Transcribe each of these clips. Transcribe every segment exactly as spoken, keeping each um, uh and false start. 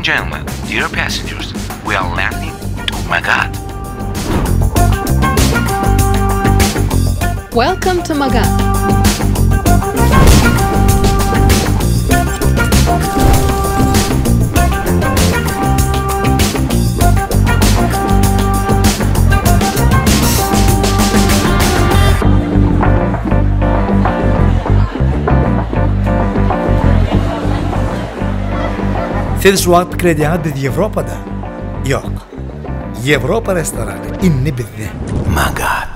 gentlemen, dear passengers, we are landing to Magat. Welcome to Magat. Siz şu vaqt krediya biz Yevropada. Yok. Yevropa restoranı inni bizde. Magat.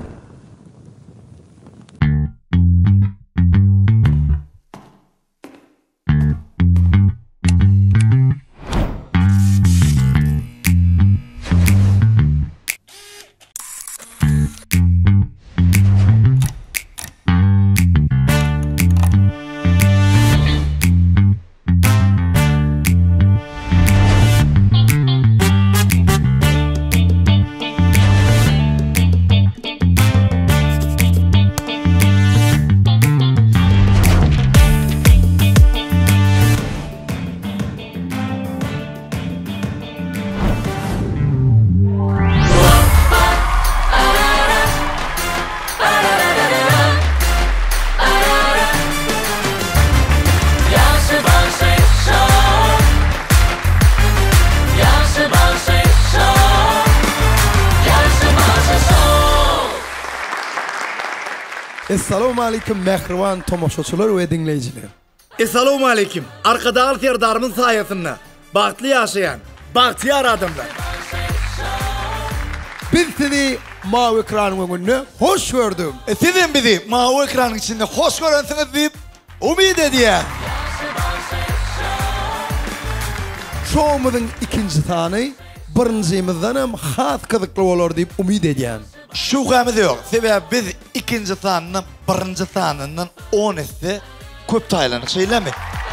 Assalamu alaikum mehriban tomoşaçılar ve dinleyiciler. Esselamu aleyküm. Arkadaşlar serdarımın sayesinde baktlı yaşayan, bahtiyar adamlar. Biz sizi mavi ekranın önüne hoş gördüm. E sizin bizi mavi ekranın içinde hoş görünsünüz deyip umid ediyen. Şovumuzun ikinci tane birincimizden hem has kızıklı olur deyip umid ediyen. Şüphemiz yok. Sebep biz ikinci tanının birinci tanının on esi köp taylanı şeylemi.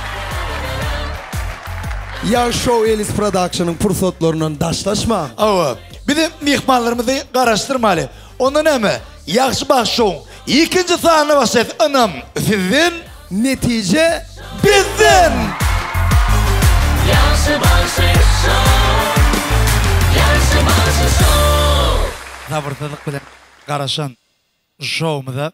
Ya Show Elis Production'ın fırsatlarından daşlaşma. Evet. Bizim mihmanlarımızı karıştırmalı. Onun emi yaxşı başşoğun ikinci tanını başlayız. Anam sizin netice bizden. Yaxşı başlayız. Yaxşı başlayız. Sabırsızlık bilen karışan şovumuza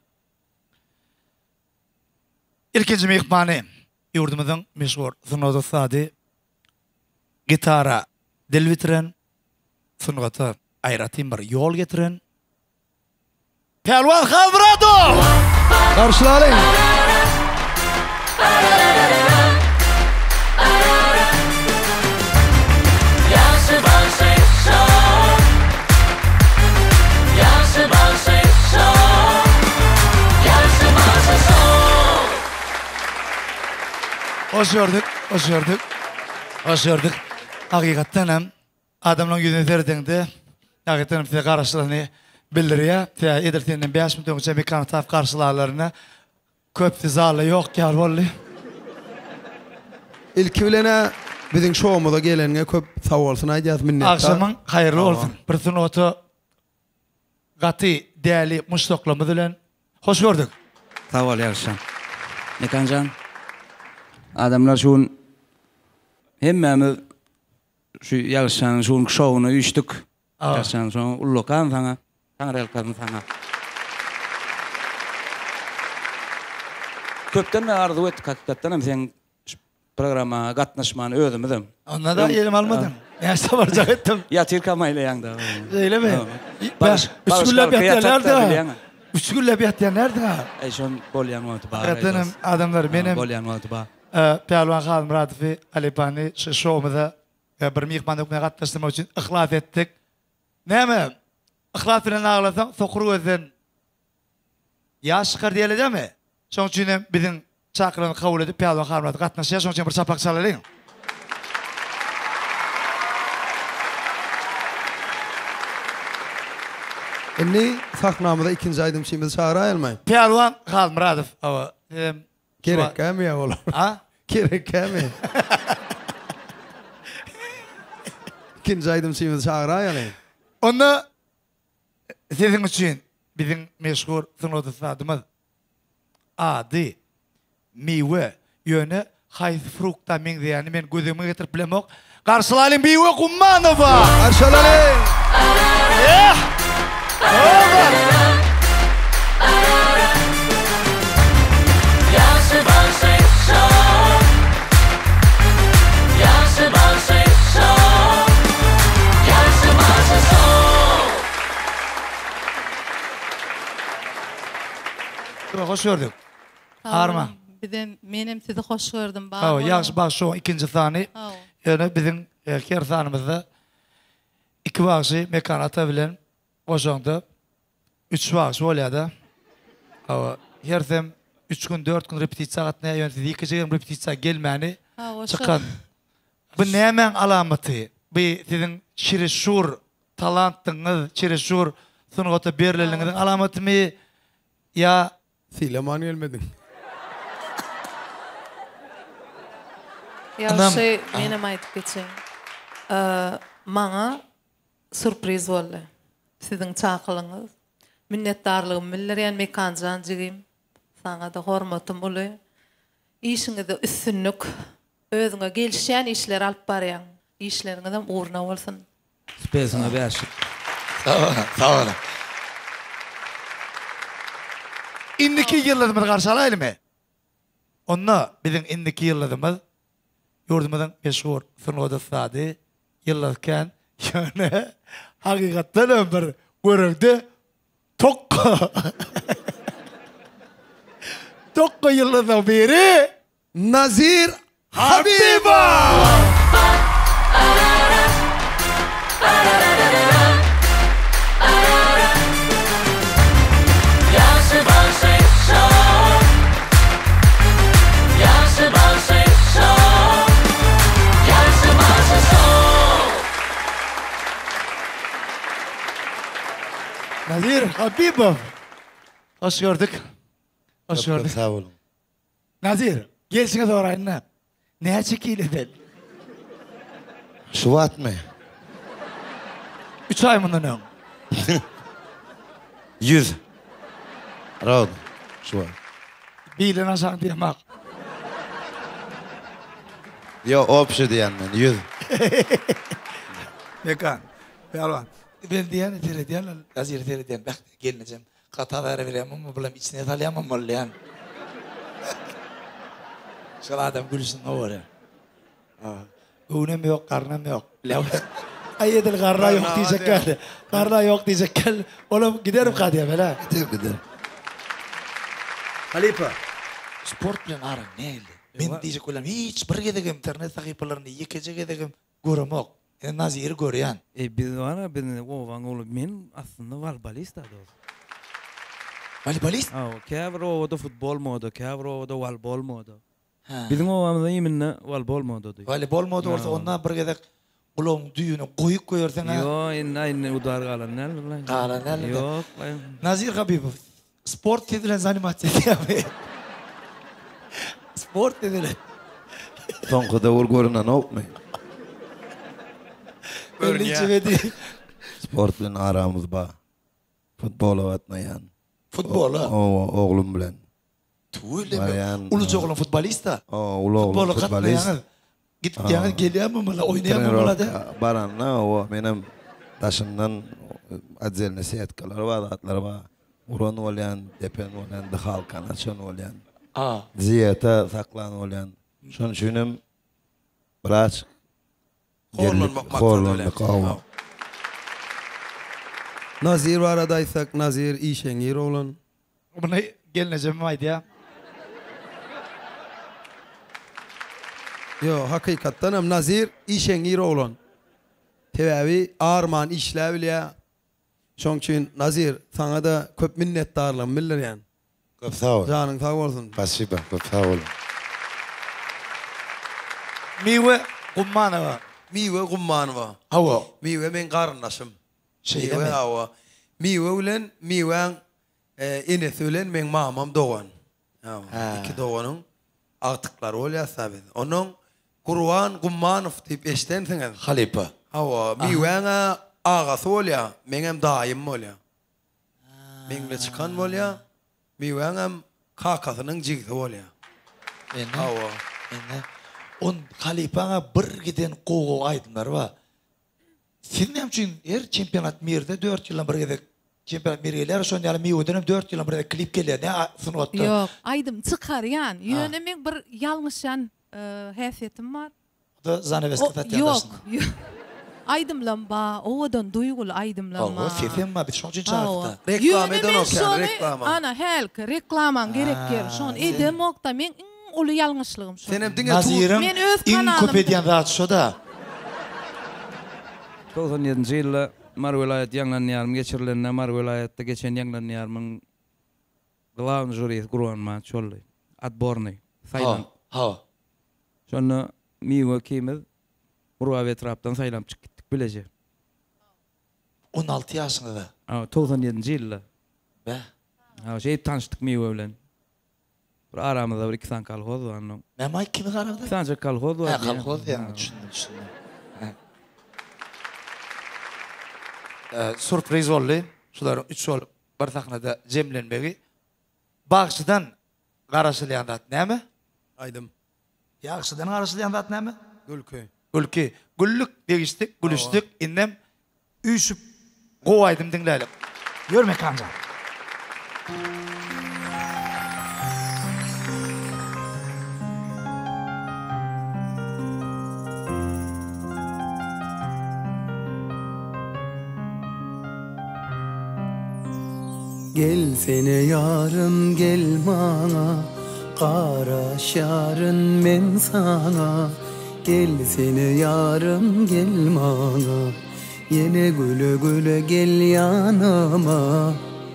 ilkinci mihmanı yurdumuzun meşhur Sunodu Sadi gitara dil bitiren sungatı ayratin bir yol getiren Pelvan Hazrado karşılayın. Yaxşı başlayız. Hoş gördük, hoş gördük, hoş gördük. Hakikaten hem adamların yüzünü seyrettiğinde hakikaten size karşılığını bildiriyor. Size edirtiğinden beş milyon önce bir kanıtaf karşılarlarına köp tizarlı yok gel vallahi. İlk bilene bizim şovumuza gelenine köp sağ olsun ayacağız minnettar. Akşamın hayırlı olsun. Bir sunotu katı değerli müştaklamız ile hoş gördük. Sağ ol Yarşan. Mekancan. Adamlar şun hemmemiz şu Yarşan şun şovunu uyuştuk. Yarşan şun ullokan sana. Sana relkan sana. Köpten de arzu ettik hakikaten hem sen programa katnaşmanı özümüzüm. Onda da yerim almadım. Yaşta varacak ettim. Ya tirkamayla yandı. Öyle mi? Ben üç günle bir hafta nerede? Üç günle bir hafta nerede? Ey şun bol yanmadı bağır. Hakikaten adamlar benim bol yanmadı bağır. Pelvan Khalid Muradifi Alipani şovumuzda bir mihmanı okumaya katlaştırmak için ihlas ettik. Ne mi? İhlas ile ağlasan sokuru özden yaş çıkar diyelim değil mi? Son için bizim çakırını kabul edip Pelvan Khalid Muradifi katlaşıyor. Son için bir çapak çalalım. Enni sahnamıda ikinci aydım şeyimizi çağırayalmayın. Pelvan Khalid Muradif. Gerek mi ya oğlum? Ha? Gerek mi? İkinci aydım şeyimizi çağırayalmayın. Onu sizin için bizim meşhur Sunodu Sadımız adı, meyve, yönü, hayız frukta min diyeni men gözümü getirip bilemek Karşılayalım Miwe Kummanova. Karşılayalım. Yeah. Over. Yaşı başı şov. Yaşı başı şov. Yaşı başı şov. Hoş gördük. Arma. Bir de menem sizi hoş gördüm. Oh, yaxşı bak şu ikinci sani. Oh. Yani bizim her sanımızda iki vakti mekanata bilen koşandı. Üç vakti oladı. Oh, her sem üç gün dört gün repetisiya atmaya yönetildi. İkinci gün repetisiya gelmeni çıkan. Bu ne hemen alamatı? Bu sizin şirişur talantınız, şirişur sunugata berilerinizin alamatı mı? Ya Sileman gelmedin. Ya Anam- şey menem aytıp geçeyim. Ee, Maňa sürpriz boldy. Sizin çakılığınız. Minnetdarlygym bildirýän mekanjan jigim. Saňa da hormatym boly. İşiňizde üstünlük, özüňe gelişýän işler alyp barýan. İşleriňizde uğruna bolsun. Spesine beşik. sağ olun, sağ olun. İndiki yıllarımızı karşılayalım mı? Onunla bizim indiki yıllarımız yurdumuzun meşhur sunuğu da sadi yıllarken yani hakikaten bir görüldü Tokko Tokko yıllardan beri Nazir Habiba! Yaşı başı şov. Yaşı başı şov. Yaşı başı şov. Nazir Habibov. Hoş gördük. Hoş gördük. Sağ olun. Nazir, gelsine doğru anne. Neye çekiyle Şubat mı? Üç ay mı ne? Yüz. Rahat. Şubat. Bilen aşağı diye mak. Yo, opşu diyen ben. Yüz. Mekan. Yalvan. Ben diyen tere diyen Nazir tere diyen. Bak gelmeyeceğim. Katalara veremem ama bulam içine talayamam olayan. Şöyle adam gülsün ne var ya. Uğunum yok, karnım yok. Ayyedil karna yok diyecek geldi. Karna yok diyecek geldi. Oğlum giderim kadıya böyle. Gidelim gidelim. Halipa. Sport bilen aran neydi? Ben diyecek olam hiç bir gedigim internet sahipalarını yekece gedigim görüm yok. Yani Nazir'i görüyen. E biz var ben ovan olup men aslında valbalist da. Voleybolist? Ha, käbir owada futbol modu, käbir owada valbol modu. Ha. Bizim ovamda yeminne valbol modu. Voleybol modu olsa ondan bir gedek kulağın düğünü koyup koyarsan ha. Yo, inna inna udar galan nel bilen. Galan nel de. Yok, Nazir Habibov, sport dedilen zanimatçı diye. Sport dedilen. Son kadar ol görünen ok mu? Öylece ve değil. Sport bilen aramız ba. Futbola atmayan. Futbol ha. O oğlum bilen. Tuğle Bayan, mi? Uluca oğlum futbolist da. O ulu oğlum Futbolu futbolist. katmayanız. Git yani geliyemem mi la oynayamam mi la de. Baranna o benim taşımdan acil nasihatlar var, atlar var. Uran olayan, depen olayan, dıhal kanatçın olayan. Aa. Ziyata saklan olayan. Şun şunum biraz Horlanmak horlanmak maksat av. Nazir var adaysak Nazir işengir olan. Buna gelineceğim haydi ya. Yo hakikaten hem Nazir işengir olan. Tevavi arman işlev ya. Şoň üçin Nazir sana da köp minnetdarlygym bildirýän. Köp sağ ol. Canın sağ bolsun. Spasiba, köp sağ olun. Miwe Kummanova. Miwe Gummanova. Hava. Miwe men garnaşym. Şeyde Miwe mi? hava. Miwe bilen Miweň e, enesi bilen men mamam doğan. Ha. İki doğanyň agtyklary bolýar biz. Onuň Gurwan Gummanov diýip eşdensiňiz. Halipa. Hawa Miweň agasy bolýar, men hem daýym bolýar. Meňle çykan bolýar. Miweň hem kakasynyň jigisi bolýar. Ene. Hawa. Ene. On halipana bir giden qoğul aydınlar var. Sizin hem için her çempionat mirde dört yıldan bir gidek çempionat mirgeler son yani mi ödenem dört yıldan bir gidek klip geliyor. Ne sınıfta? Yok, aydım çıkar yani. Yönemek bir yanlışan haysiyetim var. Da zannevesk O- katat Yok, yandarsın. yok. Aydımlanma, odan duygulu aydımlanma. Allah sesim mi? Biz şonun için çağırdık. Reklam eden Yönemek okan, şonu- reklama. Ana helk, reklaman gerek ger. Şon edem okta men ulu yanlışlığım şu. Sen hem dinge tu. Nazir'in Men öz in kanalım- köp ediyen rahat şu da. doksan yedinci yılda Mar vilayet yanlan yarım geçirilen Mar vilayette geçen yanlan yarımın Главный жюри Гурванма çolly. Отборный. Saylan. Ha. Şonu miyo kimiz Urva taraftan saylam çıktık bilece. on altı yaşında da. Ama doksan yedinci yılda. Be. Ha şey tanıştık miyo bilen. Bir aramızda bir iki tane kalhoz var. anlam. Ne may kimi karadı? Sadece kalhoz var. Ha, ya. kalkoz yani. Ha. Düşündüm, düşündüm. Ee, sürpriz oldu. Şuların üç sol bir sahnada cemlenmegi. Bağışıdan qarasılayandat näme? Aydım. Yaxşıdan qarasılayandat näme? Gülköy. Gülki. Güllük degistik, gülüştük. Innem üsüp qoğaydım dinleyelim. Görme kanca. Gel sene yarım gel bana, kara şarın men sana. Gel sene yarım gel bana, yine güle güle gel yanıma.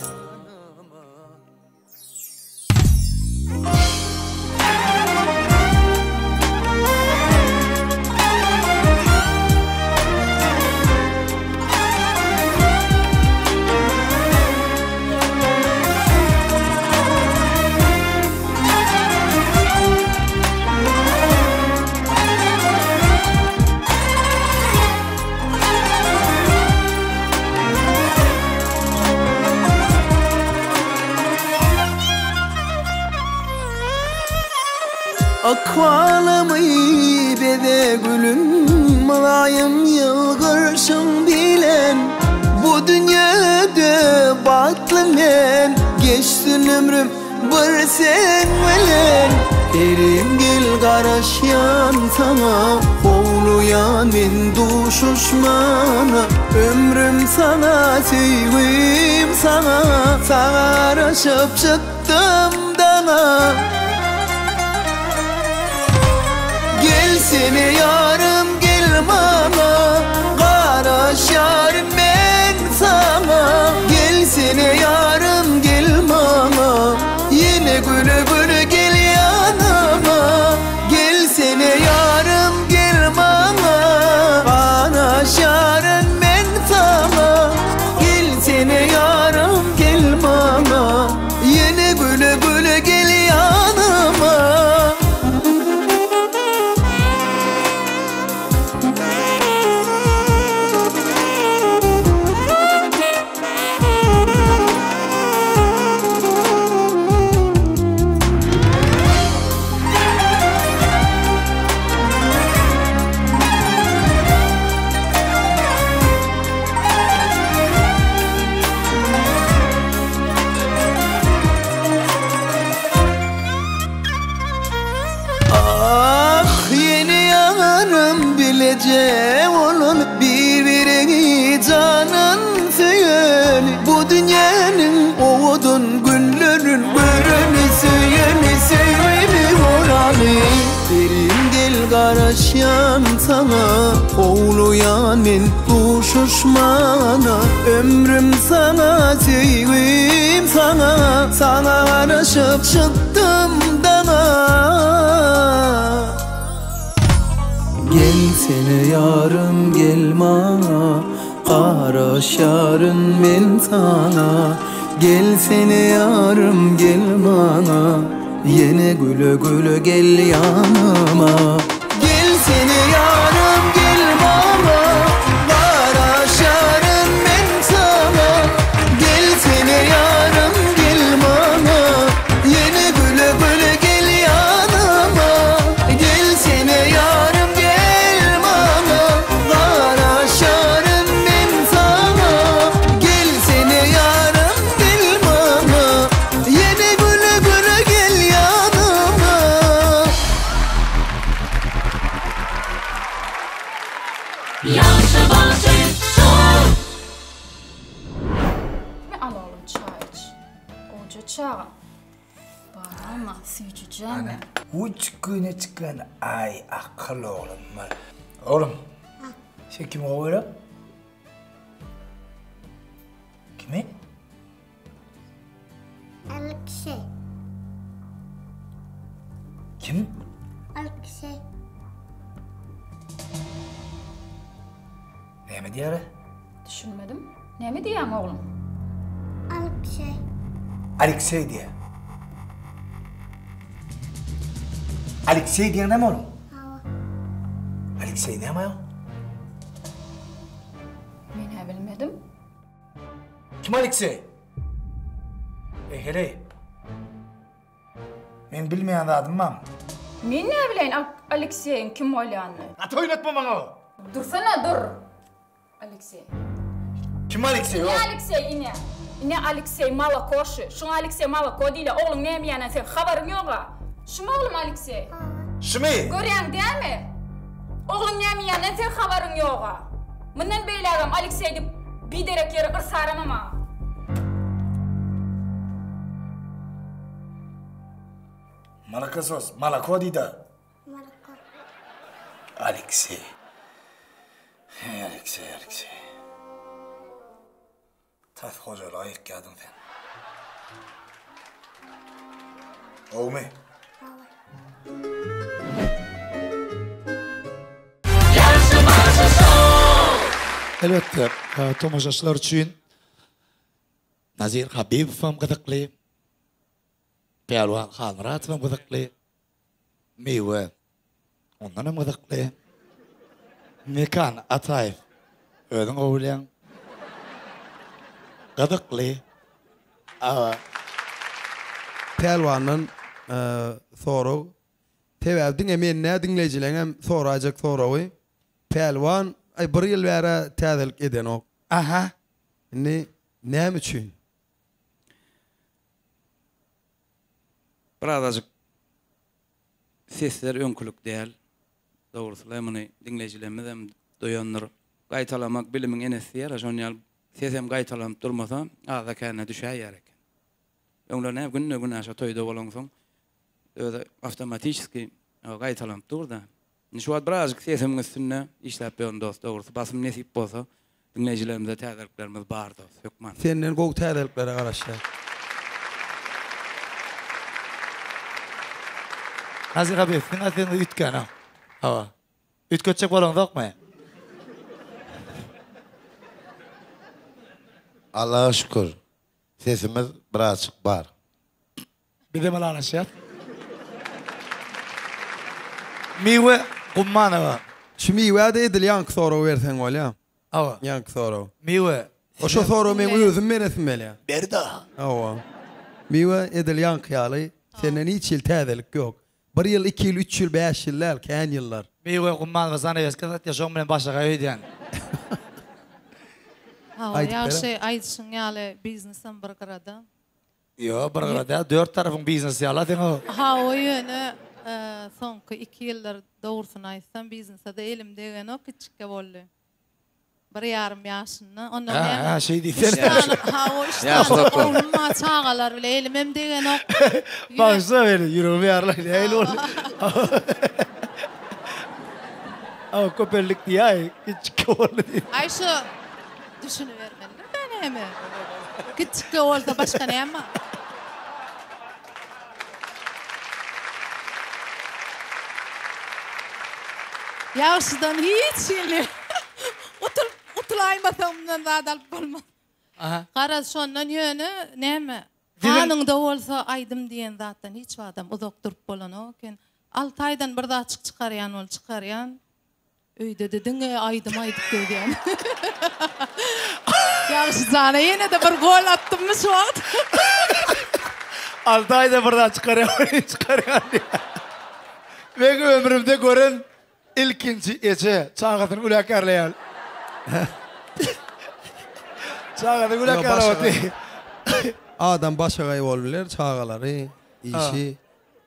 Akvalımı bede gülüm, malayım yılgırsın bilen. Bu dünyada batlı men, geçsin ömrüm bir sen bilen. Erim gel karışyan sana, kovluyan men duşuşmana. Ömrüm sana, sevgim sana, sana araşıp çıktım dana. Gel sene yarım gel bana, kara şarım ben sana. Gel sene yarım gel bana, yine güle güle gel yanıma. Gel sene yarım gel bana, kara şarım ben sana. Gel sene yarım gel bana, yine güle güle gel yanıma. Ah yeni yanım bileceğim onun birbirine canın söyle. Bu dünyanın oğudun günlerin görünü söyle söyle oranı. Derin gel karışyan sana, kovluyan men duşuşmana. Ömrüm sana, sevgim sana, sana araşıp çıktım dana. Gel sene yarım gel bana, kara şarın men sana. Gel sene yarım gel bana, yine güle güle gel yanıma. Gel sene yarım gel bana, kara şarın men sana. Gel sene yarım gel bana, yine güle güle gel yanıma. Gel sene yarım Yaşı başı şov. Ne alalım çay iç. Koca çay. Bağırma, sütücen mi? Üç güne çıkan ay akıl oğlum var. Oğlum. Sen kim oğlum? Kimi? Alexey. Kim? Alexey. Ne mi diyor? Düşünmedim. Ne mi diyeyim oğlum? Alexey. Alexey diye. Alexey diye ne mi oğlum? Alexey ne mi o? Ben bilmedim. Kim Alexey? E hele. Ben bilmeyen adım var mı? Ben ne bileyim Alexey'in kim olyanını? At oynatma bana o. Dursana dur. Alexey. Kim Alexey o? Ne Alexey ine? Ne Alexey Malakoşu? Şun Alexey Malako değil. Oğlum ne mi yani sen haberin yok ha? Şu mu oğlum Alexey? Şumi. Görüyorsun değil mi? Oğlum ne mi yani sen haberin yok ha? Bundan beylerim Alexey'di bir derek yere ırsaram ama. Malaka sos. Malako değil de. Marco. Alexey. Hey Alexey, Alexey. Tas hoca layık geldin sen. O mu? Yaşı başı şov. Elbette, e, tomoşaşlar için Nazir Habibov'um gıdıklı, Pelvan Khalmuratov'um gıdıklı, Miwe ondanım gıdıklı, Mekan Atayev ödün oğulan, gıdıklı, Awa Pelvanın eee soru tevabdin emenine dinleyicilerim soracak soruyu. Pelvan ay bir yıl beri təzəlik eden o. Aha. Ne ne için? Birazcık sesler önkülük değil. Doğrusu bunu dinleyicilerimiz hem duyanlar. Gaytalamak bilimin enesi yer. Şonyal sesem gaytalam durmasa ağza kendine düşer yer. Onlar ne günne günne aşağı toyda olunsun. Öyle otomatikski gaytalam durda. Şu an birazcık sesimin üstüne işlep bir dost doğrusu. Basım nesip olsa dinleyicilerimize təzəliklərimiz var da. Sökman. Senden gol təzəliklere qarşı. Nazir Habib, sen sen ütken ha. Awa. Ütkötçek bolon yok mu? Allah'a şükür. Sesimiz birazcık var. Bir de malana şat. Miwe Kummanova. Şu miwade edil yank soru versen ol ya. Awa. Yank soru. Miwe. O şu soru men özüm men etmeli. Berda. Awa. Miwe edil yank yalı. Senden hiç yıl təzəlik yok. Bir yıl, iki yıl, üç yıl, beş yıllar, kayan yıllar. Miwe Kummanova sana yazkazat yaşam bilen başa gaydiyan. Ha, Ayt ya bere. şey aytışın yani biznesim bir kırada. Yo, bir arada dört tarafın biznes yaladın o. Ha o yönü e, sonku iki yıllar doğrusunu aytsam biznese de elim degen o küçükke boldu. Bir yarım yaşında. Ondan Ha, ha şey değil. İşte ha o işte Yaşlı oğlum ma çağalar bile elimim degen o. Bağışla beni, yüreğimi yarlayın. Eyle ol. Ama köpellik diye ay, küçük oğlu değil. Ay şu düşünüvermeliler ben hemen. Küçükke olsa başka ne ama. Yaşlıdan hiç şeyler. Utul, utulaymasam da dalıp olmaz. Aha. Qara şondan yönü näme? Dedim- Hanыңda bolsa aydım diyen zatdan hiç adam uzak durup bolan o ken. Altı aydan bir daha çık çıkaryan ol çıkaryan. Öýde dedin e aydım aydık diýen. Ýa-da zana ýene de bir gol attym mı şu wagt? Altı ayda buradan çıkarıyor, çıkarıyor diye. Ben ömrümde gören ilkinci ece çağatın ulakarlayan. Çağatın ulakarlayan. Adam başa gay olurlar, çağaları, işi,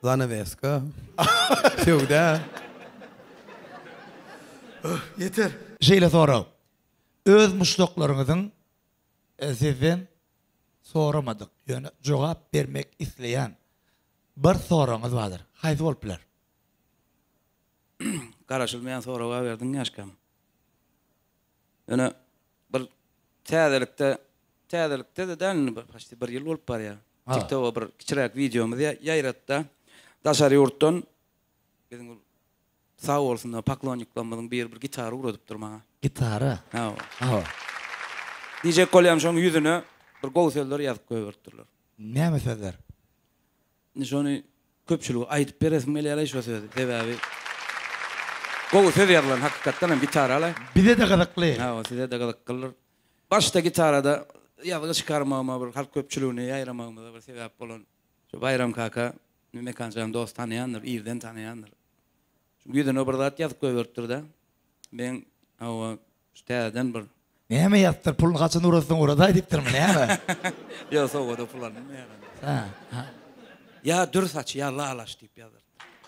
zanaveska. Tövbe. Yeter. şeyle soraw. Öz muşdoklaryňyzyň sizden soramadyk. Yani jogap bermek isleýän bir soraňyz bardyr. Haýsy boluplar? Garaşylmayan soraga berdiň ýaşkam. Yani bir täzelikde täzelikde de däl başda bir ýyl bolup bar ya. TikTok'a bir kiçirek videomuzy ýaýratda. Daşary ýurtdan bizim sağ bolsun paklonyklamadyň bir bir gitar uradyp durmaga. Gitara? Ha. Ha. D J Kolyam şoň ýüzüne bir gowseller ýazyp goýberdiler. Näme sözler? Şonu köpçüligi aýdyp beresim elýär şu sözi. Sebäbi gowsel ýarylan hakykatdan hem gitar ala. Bize de gazakly. Ha, size de gazaklylar. Başda gitarada ýazygy çykarmagma bir halk köpçüligini ýaýramagma bir sebäp bolan. Şu Bayram kaka mekanjam dost tanıyanlar, ýerden tanıyanlar. Şu ýüzüne bir zat ýazyp goýberdir da. Ben awa ştäden bir näme ýatdyr pulun gaçyny urasyň urada diýipdirmi näme? Ýa sowada pulan näme? Ha, ha. Ya dür saç ya lalaş diýip ýazdyr.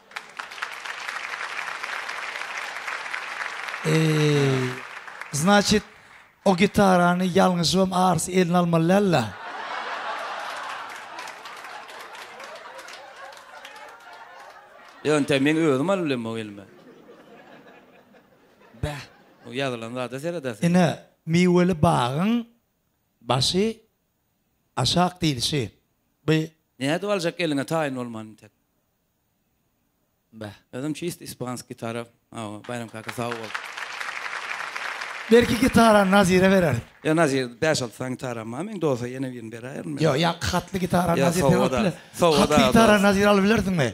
Eee, значит, o gitarany ýalňyşym arsy eline almalylar. Ýönte men özüm alylym o elime. Bä. O ýazylan zat serede. Ine miweli bagyň başy aşak diýilşi. Bu näde boljak eline taýyn bolman tek. Bä. Özüm çyst ispanski taraf. Awa Bayram kaka sağ ol. Belki gitara Nazire verer. Ya Nazir beş altı tane gitar ama men dosa yine birini berer mi? Yo ya hatlı gitara Ya, Nazire sovada, verer. sovada Hatlı az gitara az. Nazire alabilirdin mi?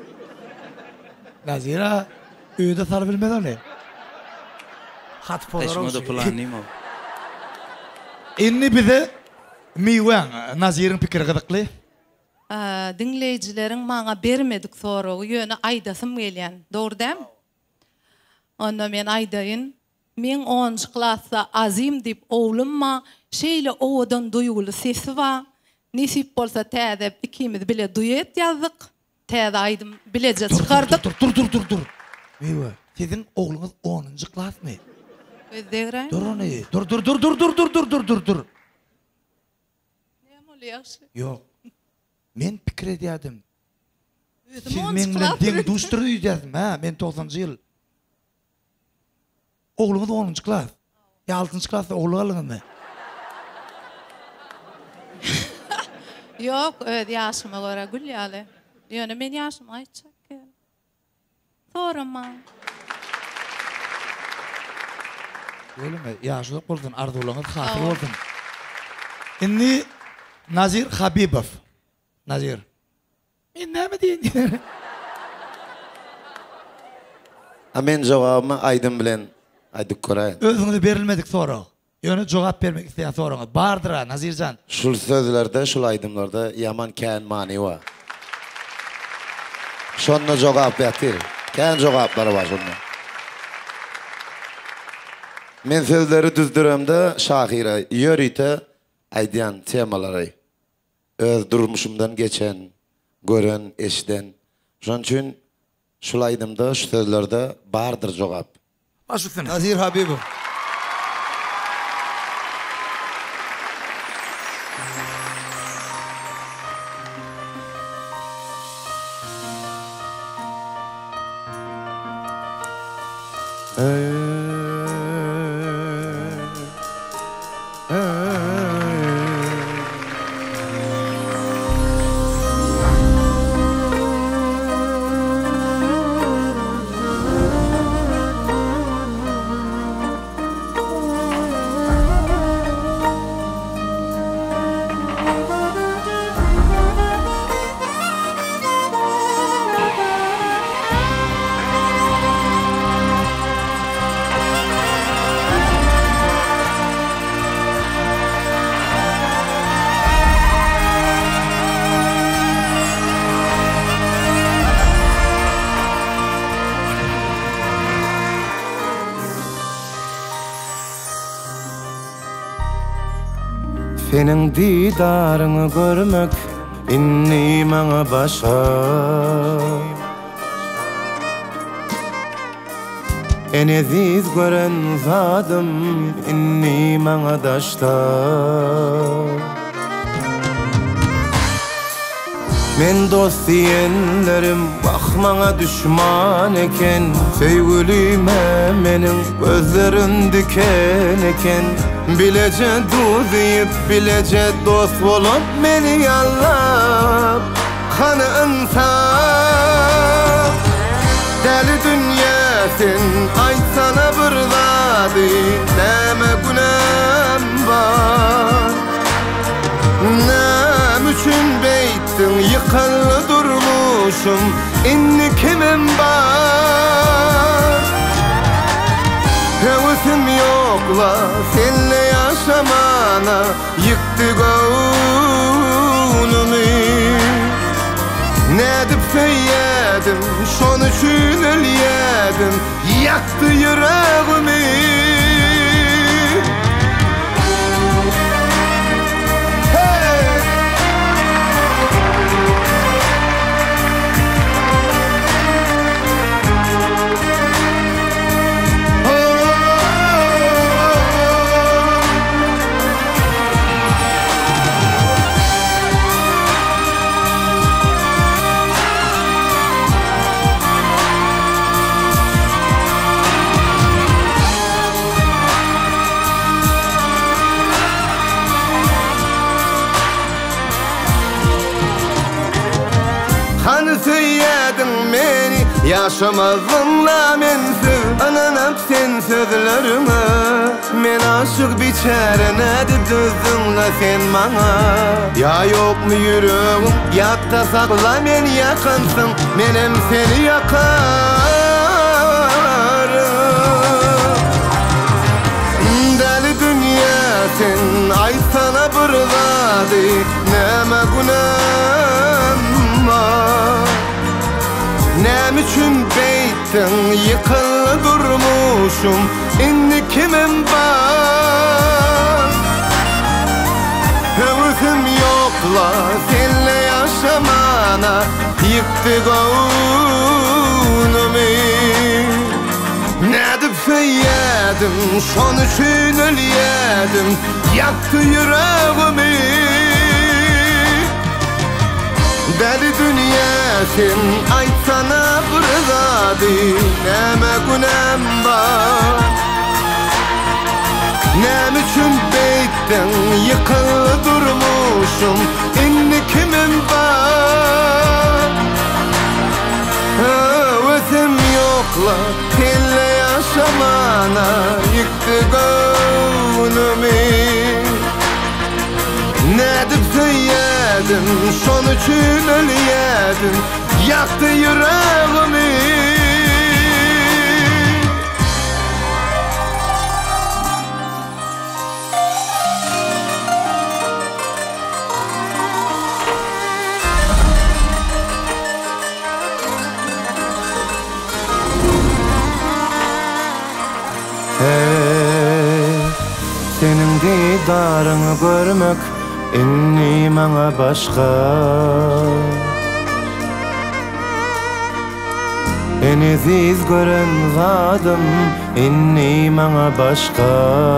Nazire öýde sal bilmez onu. Hat polar Teşmede olsun. planlayayım o. Inni bize miwen Nazir'in pikiri gıdıklı. Dinleyicilerin bana bermedik soragy ýöne aýdasym gelýän. Dogry däm? Onda men aýdaýyn. Men onuncu klassa Azim dip oğlumma şeýle owadan duýguly sesi wa. Nisip bolsa täze ikimiz bile duet ýazdyk. Täze aýdym bileje çykardyk. Dur dur dur dur dur. Miwen, sizin oğlunuz onuncu klassmy? Özdegre. Dur onu. Dur dur dur dur dur dur dur dur dur dur. Näme bolýar? Yok. Men pikir edýärdim. Siz onuncu men bilen klass. deň duştury diýdäm, ha? Men togsonjy ýyl. Oğlumuz onuncu klass. Ya altıncı klassda oğlu alındı. Yok, öz ýaşyma göre gülýäli. Ýöne men ýaşym aýtjak. Sorama. Öyle mi? Yaşlılık bolsun, arzularınız hatır olsun. Inni Nazir Habibov. Nazir. Men näme diýin? Amen jogabymı aýdym bilen aýdyp koraýyn. Özüňizi berilmedik soragy. Ýöne jogap bermek isleýän soragy bardyr ha Nazirjan. Şul sözlerde, şul aýdymlarda ýaman kän many bar. Şonda jogap berýär. Kän jogaplary bar şonda. Men sözleri düzdüremde şahira ýörite aýdýan temalary öz durmuşumdan geçen, gören, eşden. Şoň üçin şul aýdymda, şu sözlerde bardyr jogap. Baş üstüne. Nazir Habibov. Senin didarını görmek inni maňa başa En aziz gören zadım inni maňa daşta. Men dost diýenlerim bakmaňa düşman eken, söýgülime meniň gözlerim diken eken. Bilece dost diýip bilece dost bolup meni ýallap hany insan. Deli dünýäsin aýtsana bir zady, näme günem bar? Näme üçün beýtdiň ýykaly durmuşum, inni kimim bar? Hewesim ýokla senle ýaşamana, ýykdy gönlümi. Nädip feýedim, şonu üçün ölýädim, ýakdy ýüregimi. Meni yaşamazımla mensiz ananap sen sözlerime. Men aşık biçare nädip düzdüňle sen maňa. Ya yok mu yüreğim ýatda sakla men ýakansın, menem seni ýakarım. Deli dünýäsin aýtsana bir zady, näme günem bar? Näme üçün beýtdiň ýykaly durmuşum, inni kimim bar? Hewesim ýokla senle ýaşamana, ýykdy gönlümi. Nädip feýedim, şonu üçün ölýädim, ýakdy ýüregimi. Deli dünýäsin aýtsana bir zady, näme günem bar? Näme üçün beýtdiň ýykaly durmuşum, inni kimim bar? Hewesim ýokla senle ýaşamana, ýykdy gönlümi. Nädip feýedim, şonu üçün ölýädim, ýakdy ýüregimi. Hey, senin diýdaryňy görmek inni maňa başga. En aziz gören zadım inni maňa başga.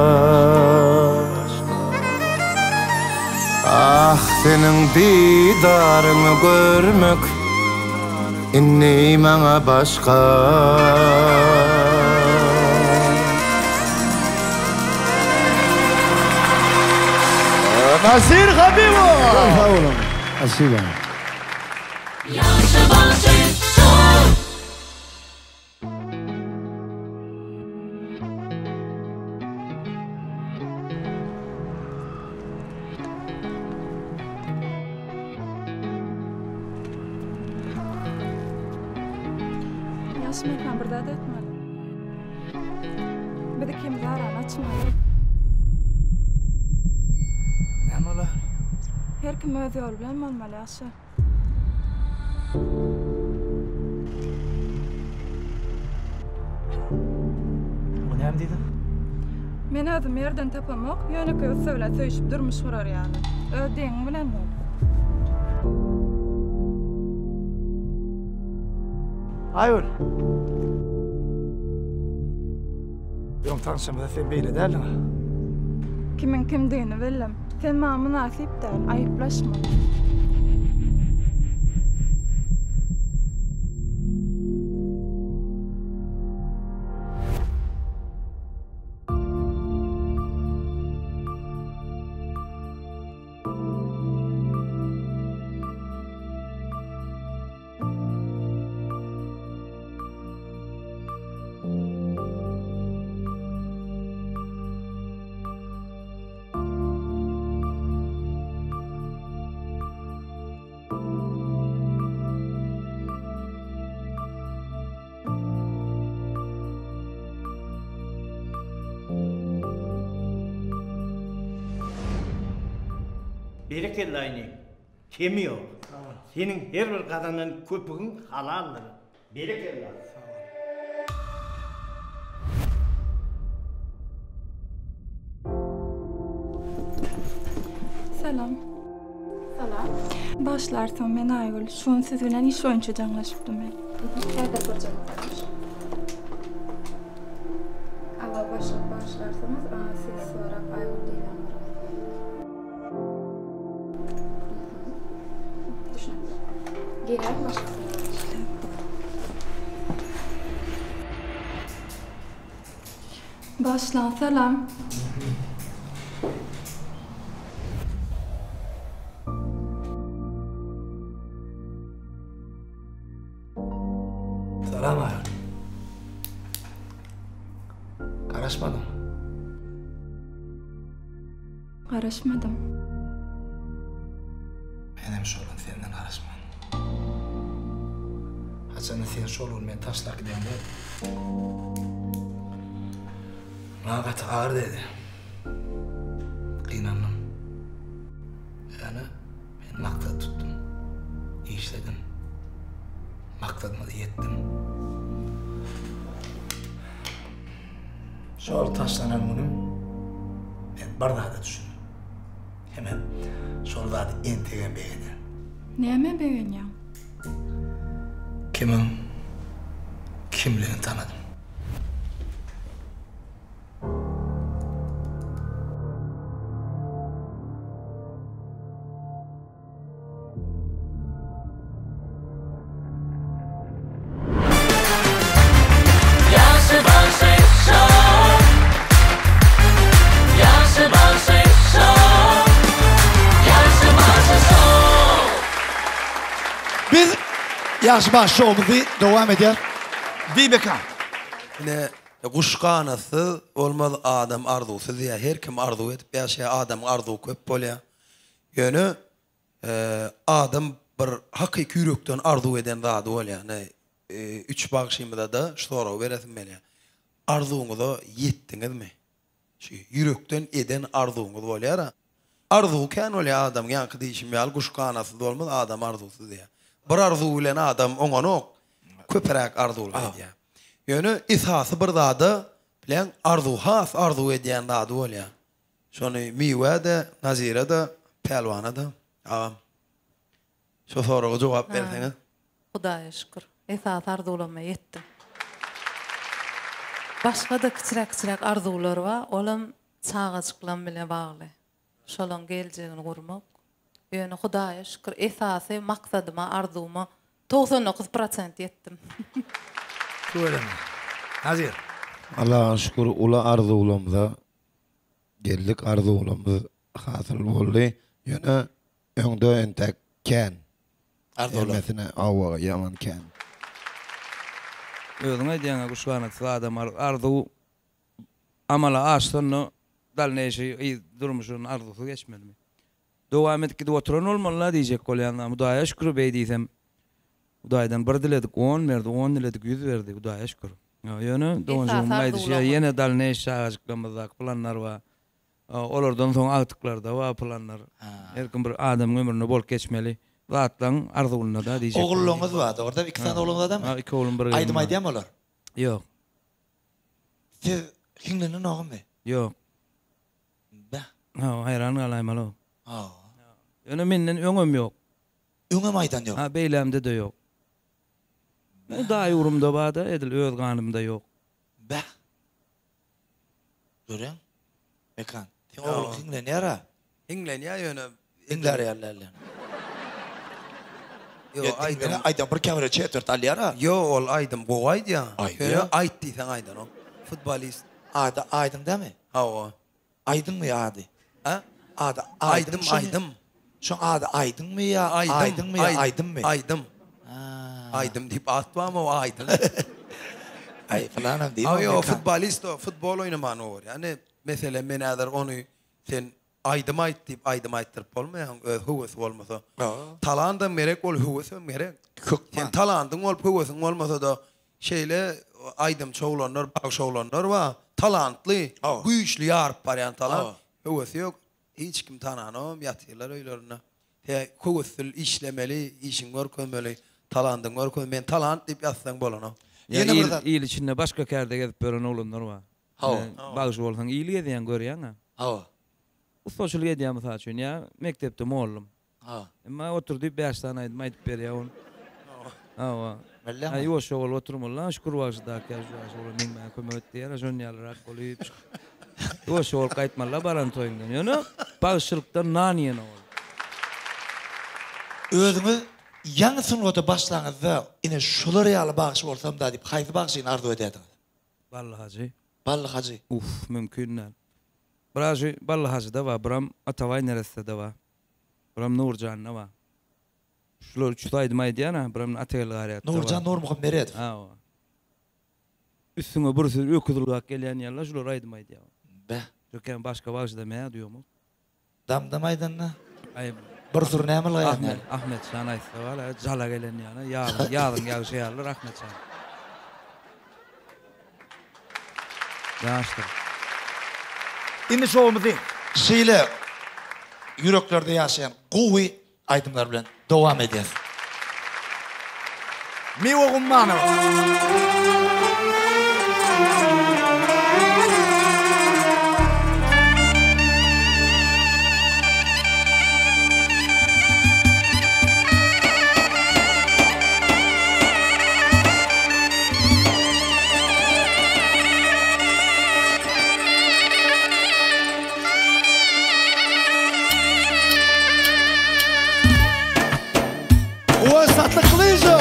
Ah, senin diýdaryňy görmek inni maňa başga. Nazir Habibov. Sağ olun. Aşile. Yaşıbaşı Show. Yaş mekan burada da etmeli. Bir de kim zarar açmalı. Näme? Her kim öz ýol bilen bolmaly ýaşa. Bu näme diýdin? Men özüm yerden tapamak, ýönekä söýle söýüşip durmuş gurar ýaly. Öz deň bilen bol. Ayol. Yok tanışımda sen böyle değil mi? Kimin kimdiğini bilmem. Sen bana münasip değil, ayıplaşma. Berekellayni. Kemi yok. Senin her bir kadının köpüğün halaldır. Berekella. Selam. Salam. Başlarsam men Aygül. Şun siz bilen iş oyuncu canlaşıptım ben. Nerede kuracağım varmış? Allah başlık başlarsanız bana siz sonra Aygül değil ama. Düşünün. Gelen başlık. Başlan selam. Selam Aygül. Karışmadım. Karışmadım. Benim şolun senden karışmadım. Haçanı sen şolun men taşlak demde. Nagat ağır dedi. Kıynandım. Yani ben maksat tuttum. İşledim. Maksadıma da yettim. Şol taşlanan bunu ben bardağa da düşündüm. Hemen şol da entegen beğenir. Neyme beğen ya? Kimin kimliğini tanıdım. Biz yaş başlığımızı devam ediyor. Dibeka. Yine kuşkanası olmaz adam arzusu diye her kim arzu edip yaşaya adam arzu köp bolya. Yönü e, adam bir hakiki yürekten arzu eden zat bolya. Yani e, üç bağışımda da sonra veresim belya. Arzuğunuza yettiniz mi? Şu yürekten eden arzuğunuz bolya. Arzu kan olya adam yankı deyişim yal kuşkanası da olmaz adam arzusu diye. Bir arzu ile adam onu köpürek arzu oluyor diye. Yönü ishası bir dadı bilen arzu has arzu ediyen dadı oluyor. Şunu miwe de, nazire de, pelvana da. Ağam. Şu soruğa cevap verseniz. Hudaya şükür. Esas arzulamma yettim. Başka da kiçirak-kiçirak arzular var. Olam çağaçıklan bile bağlı. Şolon geleceğini kurmak. Yani Hudaya şükür esası maksadıma, arzuma doksan dokuz prosent yettim. Söyleme. Nazir. Allah'a şükür ula arzulamda geldik arzulamız hasıl oldu. Yani öňde entek ken. Arzulamesine awa yaman ken. Özüňe diýene kuşganatsy adam arzu amala aşdyny dal neşe durmuşyň arzusy geçmedimi? Dowam etki oturan olmalı diýjek bolýan. Hudaýa şükür bey diýsem. Hudaýdan bir diledik on berdi, on diledik yüz berdi. Hudaýa şükür. Ýöne dowunjum maýdy ýene dal neşe aşyklamyzak planlar bar. Olardan soň agtyklar da bar planlar. Her kim bir adam ömrüne bol geçmeli. Zatlaň arzulyna da diýjek. Ogulluňyz bar. Orada iki tane oğlum da mı? Ha, iki oğlum bir. Aýdym aýdýam olar. Ýok. Siz hiňlinin oğlumy? Ýok. Ba. Ha, hayran galaýmaly. Ha. Ýöne menden öňüm ýok. Öňem aýdan ýok. Ha, beýlemde de ýok. Bu da ýurumda bar da, edil öz ganymda ýok. Ba. Görün. Mekan. Sen oğlun hinglen yara. Hinglen ya yönü. Hingler yerlerle. Yo aydım. Aydım bir kamera çetört al yara. Yo ol aydım goğaydı ya. Aydı. Yönü ayt diysen aydan o. Futbolist. Adı aydın değil mi? Ha o. Aydın mı ya adı? Ha? Adı Aydım aydım. Şu adı aydın mı ya? Aydım. Aydın mı ya? Aydın mı? Aydım. Aydım deyip atma ama o aydın. Ay falanım değil mi? Ama o futbolist o. Futbol oynaman o. Yani mesela menader onu sen aydım ayt deyip aydım ayttırıp olmayan huvus olmasa. Talandan merek ol huvusu merek. Sen talandın ol huvusun olmasa da şeyle aydım çoğulanlar, bak çoğulanlar var. Talantlı, güçlü yarp var yani talant. Huvusu yok. Hiç kim tananım yatıyorlar öylerine. Ya huvusul işlemeli, işin var koymeli. Talandın var koymeli. Ben talant deyip yatsan bolana. Ya il, il içinde başka kerde gezip böyle oğlanlar var. Ha. Bağışı olsan iyili gediyen görüyen ha. Ha. Ustoşul gediyen mesela için ya mektepte moğullum. Ha. Ama oturdu beş tane aydım aydıp beri ya on. Ha. Belli Ha yok şoğul oturum lan şükür var da ki şoğul min ben kömöt diye rajon yalarak olup. Yok şoğul kayıtmalla baran toyundan. Yani bağışçılıktan naniyen ol. Özünü yanı sınıfta başlangıçta yine şuları yalı bağışı olsam da deyip haydi bağışını arzu ederdiniz. Vallahi hacı. Vallahi hacı. Uf mümkün değil. Brajı vallahi hacı da var. Bram Atavay neresi de var. Bram Nurcan'da var. Şular üçtaydı maydiyana. Bram Ataylı gariyat. Nurcan Nur Muhammed. Ha o. Üstüne burası öküdülgak gelen yerler şular aydı maydiyana. Be. Çünkü başka bağışı da meye diyor mu? Damdamaydın mı? Ay. Bursur ne amel gayet Ahmet, Ahmet Şanay var. Cala gelen yana. Yarın, yarın yağı şey alır Ahmet Şanay. Yaştır. İndi şovumuzu şeyle yüreklerde yaşayan kuvvi aydınlar bilen devam edeceğiz. Mi oğum manı. O satlıklıyca.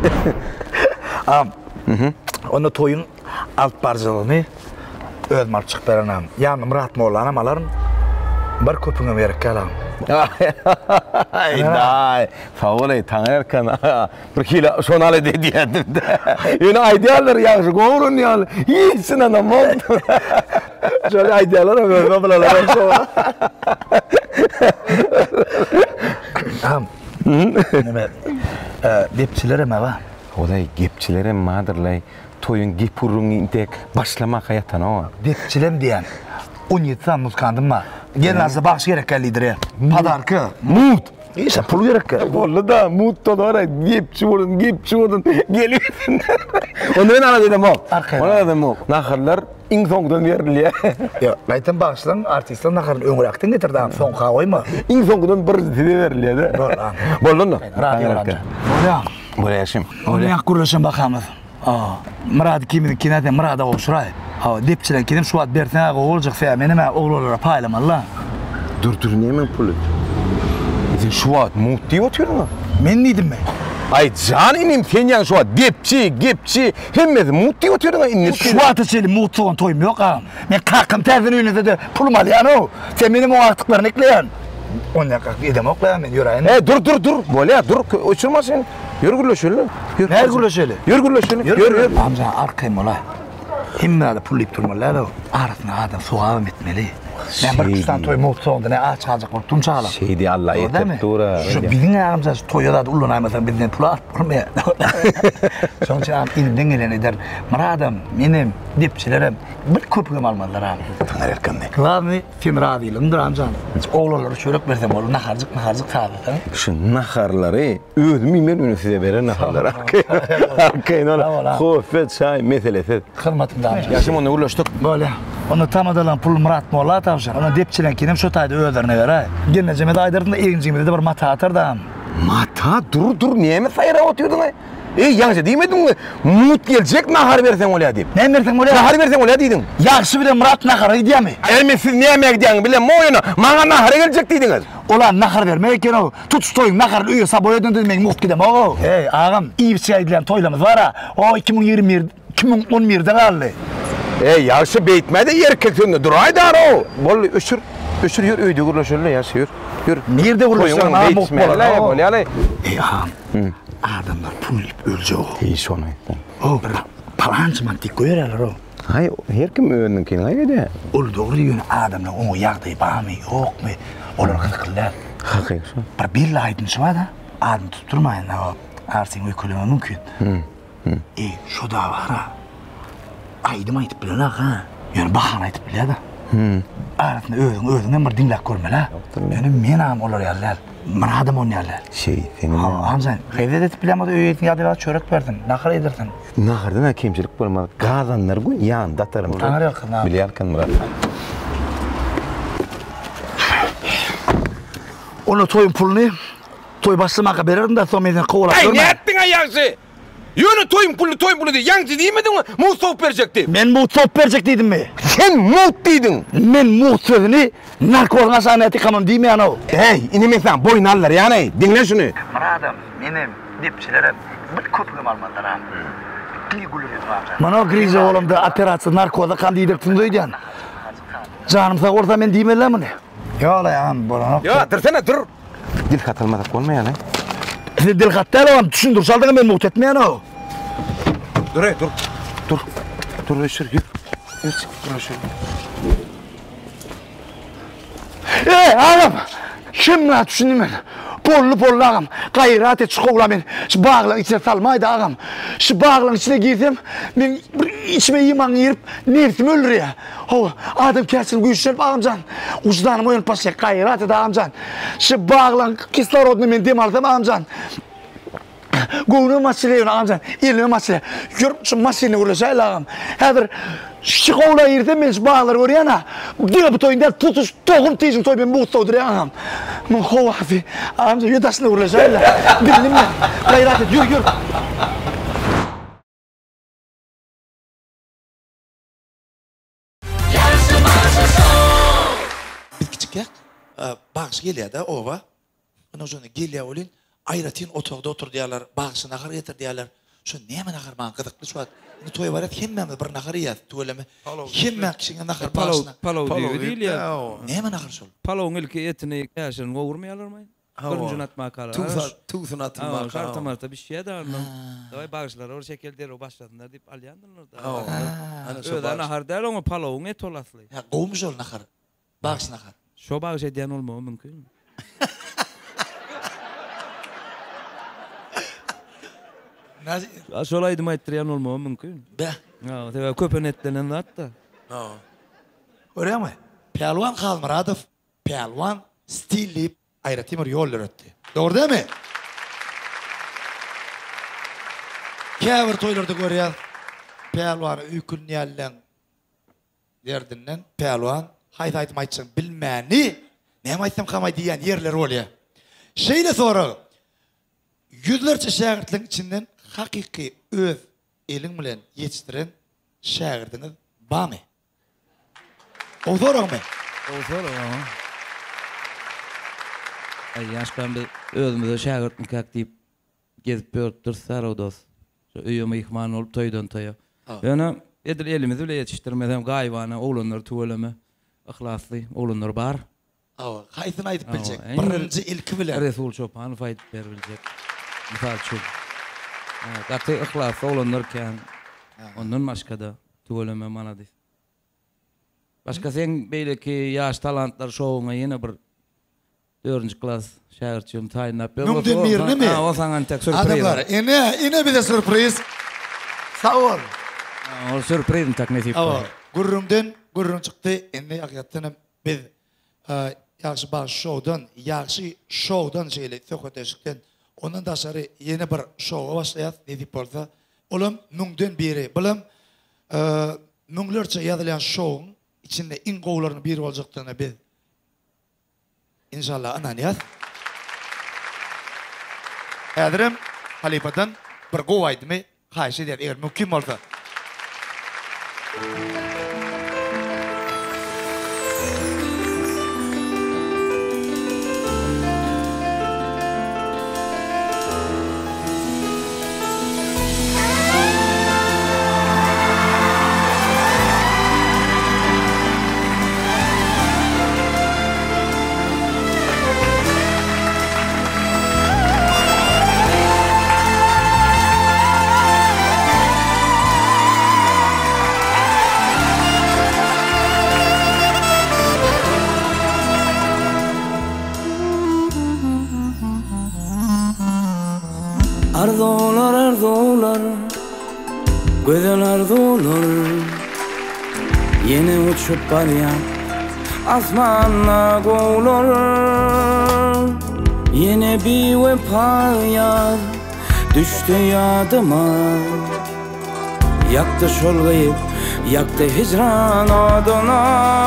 Am. Onu toyun alt barjalığını öz mal çık berenam. Yanım rahat moğlanam alarım. Bir köpüğüne verip kalam. Ay day. Favole tanırken bir kilo şonale dedi dedim de. Yine aydiyalar yaxşı goğurun yani. Yiğitsin anam oldu. Şöyle aydiyalar ama böyle sonra. Am. Nime? Depçilere mi var? Oday gepçilere madırlay. Toyun gepurun intek başlamak hayattan o. Depçilem diyen. on yedi tane muz kandım mı? Gelin azı bakış gerek gel lidere. Padarkı. Mut. İşte pul gerek gel. Vallahi da mut da var. Gepçi vurun, gepçi vurun. Geliyorsun. Onu ben ana dedim o. Ona dedim o. Naharlar in sondan veriliyor. Ya, aytan bağışlan artistler naharın öngüraktan getirdim. Son koyma. In sondan bir zide veriliyor da. Boldun mu? Radyo radyo. Ya. Böyle yaşım. Onu yakkurlaşın bakamız. Aa, Murad kimin kinete Murad oluşuray. Aa, depçilen kinim şu at bertene olacak fe menime oğullara paylamallah. Dur dur niye men pulu? Sen şu at mut diye oturuyor mu? Men neydim mi? Ay caninim sen yan şu at depçi, gepçi hemmez mut diye oturuyor mu? Şu atı çeli mutluğun toyum yok ağam. Men kalkım terzin önünde de pulum al yani o. Sen benim o artıklarını ekleyen. Ondan kalk edem oklayan men yorayın. He dur dur dur. Böyle ya dur uçurma sen. Yürü gülle şöyle. Ne gülle şöyle? Yürü gülle şöyle. Yürü yürü. Amca arkayım ola. Himmada pullip durmalar o. Arasına adam soğağım etmeli. Ben bir kıstan toy mutlu oldu ne ağaç alacak bu tunçağla. Şeydi Allah yeter dura. Şu bilin amca toya da ulunaymasan bizden pul at burmaya. Son için am ilimden gelen eder. Maradım benim dipçilerim bir köpüğüm almadılar abi. Taner erkende. Kılavni fin radiyalımdır amcan. Oğulları çörek versem olur naharcık naharcık sağlık. Şu naharları ödüm ben önü size veren naharlar. Arkayın ona. Kofet çay meselesi. Hırmatında amca. Yaşım onu ulaştık. Böyle. Onu tam adalan pul Murat molla tavşan. Ona depçilen kinim şu tayda öderine ver ha. Gene cemede aydırdığında evincimde de bir mata atırdım. Mata dur dur niye mi sayıra otuyordun ha? E yanlış demedin mi? Mut gelecek nahar versen olaya deyip. Ne versen olaya? Nahar versen olaya deydin. Yaxşı bile Murat naharı diye mi? Elmi siz niye yemek diyen bile mi oyunu? Bana nahar gelecek deydiniz. Ulan nahar vermeyken o. Tut toyun naharın üye saboya döndürmeyin muht gidem o. Hey ağam iyi bir şey edilen toylamız var ha. O iki bin yirmi bir, iki bin on bir'de kaldı. E yaşı beytmede yer kökünde dur haydar o. Bol üşür. Üşür yür öydü gurla şöyle yaşı yür. Yür. Nerede gurlaşan ağam muht bolar o. Ey ağam. Adamlar pullip ölce o. İyi şonu. O palancı mantik koyarlar o. Hayır her kim öğrendin ki hayır de. Ol doğru diyorsun adamlar onu yağdayı bağ mı yok mu? Onlar kızıkırlar. Hakik şu. Bir bir aydın şu var da adam tutturmayın o. Arsin uykulama mümkün. E şu da var ha. Aydım aytıp bilen ha. Yani bahane aytıp bilen da. Arasında öğün öğünden bir dinlek görmeli ha. Yani men ağam olur yerler. Bana adam onu yerler. Şey senin. Hamzan, evde de bilemedi öğütün yadı var çörek verdin. Nakar edirsin. Nakardan ha kemçilik bulmadı. Gazanlar gün yanında atarım. Tanrı yok ne? Bilyalkan Murat. Onu toyun pulunu toy başlamaka veririm de sonra meden kovalar. Ay ne ettin ayaksı? Yönü toyun pulu toyun pulu diye yankı değil miydin mi? Muht soğuk verecekti. Ben muht soğuk verecektim mi? Sen muht dedin. Ben muht sözünü narkoların asaneti kamam değil mi yani o? Hey inime sen boyun allar yani dinle şunu. Murad'ım benim dipçilerim bir köpüğüm almadılar ha. Bana o grize oğlum da operasyon narkoda kan diyecektin duydun. Canım sağ orta ben diyeyim mi ne? Ya la ya bana. Ya dursana dur. Dil katılmadık olmaya lan. Siz dil kattı oğlum düşündür saldın ben muht etmeyen o. Dur dur. Dur. Dur ışır yürü. Yürü dur ışır. Ey ağam. Şimdi ne düşündüm ben? Pollu pollu ağam. Gayrat et çıkıvla ben. Şu bağların içine salmaydı ağam. Şu bağların içine girdim. Ben içime iman girip nefsim ölür ya. O adam kesin güçlenip ağamcan. Ucdanım oyun paşa gayrat et ağamcan. Şu bağların kislorodunu ben dem aldım ağamcan. Gönlüm masile ağamcan. Elime masile. Görüp şu masile uğraşayla ağam. Hazır çıkıvla girdim ben şu bağları oraya. Diye bu toyunda tutuş toğum teyzim toy ben muht soğudur ya ağam. Men kovafi. Ağamcan yudasına uğraşayla. Bildim ben. Gayrat et yürü yürü. Biz küçük ya, bağış geliyor da ova. Ondan sonra geliyor olun, ayratin otogda otur diýerler, bagşyna gar getir diýerler. Şu näme nagar maň gyzykly şu at. Indi toy barat hemmemiz bir nagar ýaz, töweleme. Hemme kişiňe nagar bagşyna. Palaw diýil ya. Näme nagar şol? Palaw ilki etini käşin gowurmaýarlarmy? Birinji atma kala. Tuzun atma kala. Şarta marta bir şey de anlam. Daway bagşlar o şekilde o başladılar dip alýandylar da. Ana şo nahar däl oňa palawuň et olasly. Ha, gowmuş ol nahar. Bagş nahar. Şo bagş edýän bolmagy mümkin. Nazir. Şolay dym aýtdyrýan bolmagy mümkin. Be. Ha, täze köpen etlenen zat da. Ha. Görýärmi? Pelwan Kalmaradov, pelwan stilli Ayratimur yol öğretti. Doğru değil mi? Käbir toylarda görýär. Pelwan üykün ýallan derdinden pelwan haýt aýtmaýçyň bilmäni, näme aýtsam hamaý diýen ýerler bolýar. Şeýle sonra yüzlerce şägirdliň içinden hakyky öz eliň bilen ýetişdiren şägirdiňiz barmy? O zoragmy? O zoragmy? Ay ýaşkan bir özümizde şägirdlik aktyp gezip börüp dursar o dost. Şu öýüme ihman bolup toýdan toýa. Ýöne edil elimizi bile ýetişdirmedem gaýbana oglanlar töweleme ihlasly oglanlar bar. Awa, haýsyny aýdyp biljek. Birinji ilki bilen Resul Çopanow aýdyp berbiljek. Misal üçin. Ha, gaty ihlas oglanlar kan ondan başga da töweleme mana diýip. Başka sen beýleki ýaş talantlar şoňa ýene bir dördüncü klas şäherçim taýinap berdi. Numden birine mi? Ha, o saňa tek sürpriz. Adamlar, ene, ene bir de sürpriz. Sağ ol. O sürpriz taklif etdi. Awa, gurrumdan gurrum çykdy. Ende ýakyatynam biz ýaxşy baş şowdan, ýaxşy şowdan şeýle söhbetleşikden ondan daşary ýene bir şowa başlaýar diýip bolsa, olam numden biri. Bilim, numlerçe ýazylan şow içinde in gowlaryny biri boljakdygyna biz İnşallah ananiyaz. Häzirim Halipadan bir gow aýdymy, haýşy diýip eger mümkin bolsa. Arzular arzular, güzel arzular, yine uçup baryan asmanla gowlar, yine bir vefayar düştü yadıma, yaktı şolgayıp, yaktı hicran adına.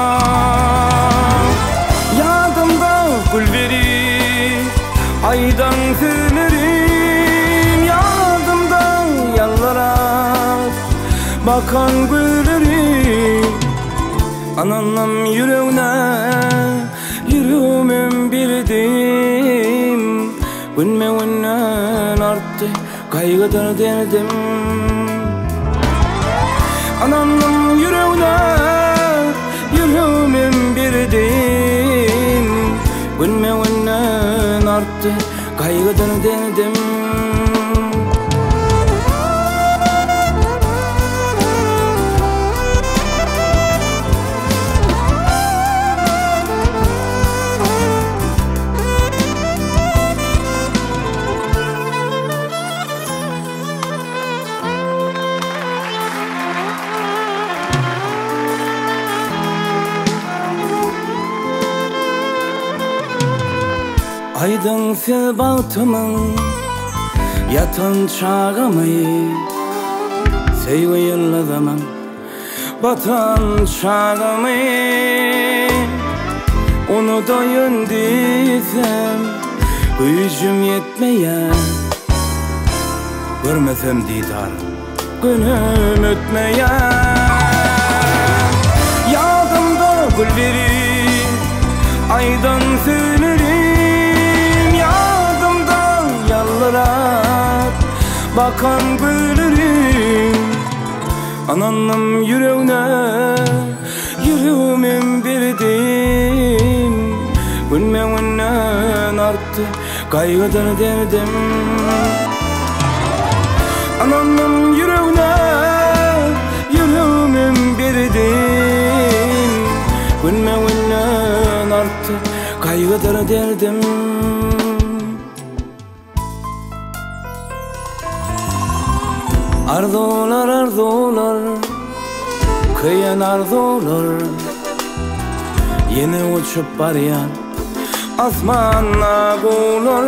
Yadımda gül verir, aydan sünürüm, yadımda yallarak bakan güllerim. Ananam yüreğine, yüreğimin bildim, gülmeğinden arttı kaygıdır derdim. Ananam yüreğine, yüreğimin bildim, gülmeğinden arttı kaygıdır derdim. Aydın sil baltımın yatan çağımı, sevgi yılla zaman batan çağımı. Onu da yöndüysem gücüm yetmeye, görmesem didar günüm ötmeye. Yağdımda gül verir, aydan sönürüm, bakan güllerim ananım yüreğine yüreğimin birdim gülmeminden arttı kaygıdır derdim ananım yüreğine yüreğimin birdim gülmeminden arttı kaygıdır derdim arzular arzular kıyan arzular yine uçup barayan asmanla gular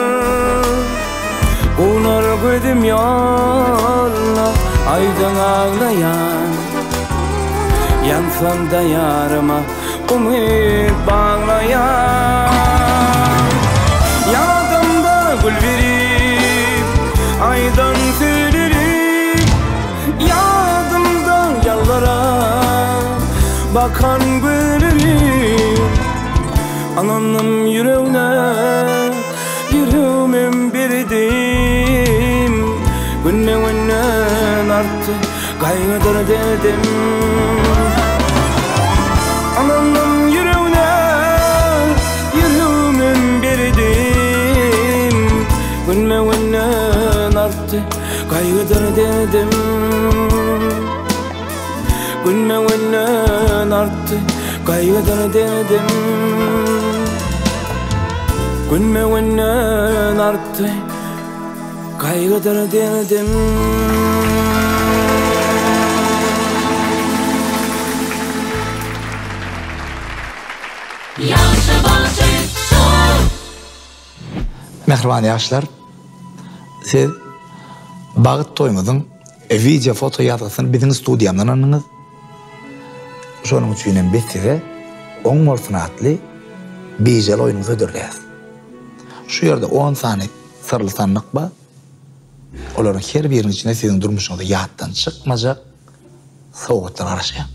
gular gözüm yolla aydan ağlayan yansam da yarıma umut bağlayan yanımda gül verip aydan söylerim yadımda yallara bakan güllerim ananım yüreğine yüreğimin birdim gülmeminden arttı kaygıdır derdim ananım yüreğine yüreğimin birdim gülmeminden arttı kaygıdır derdim gülmeminden arttı kaygıdır derdim gülmeminden arttı kaygıdır derdim Mehriban yaşlar, siz Bağıt Toymud'un video foto yazısını bizim studiyamdan anınız. Şonun üçünden biz size on morfuna adlı bijel oyununuzu ödürleyiz. Şu yerde on tane sırlı sanlık var. Onların her birinin içine sizin durmuşunuzda yattan çıkmayacak soğuklar araşıyor.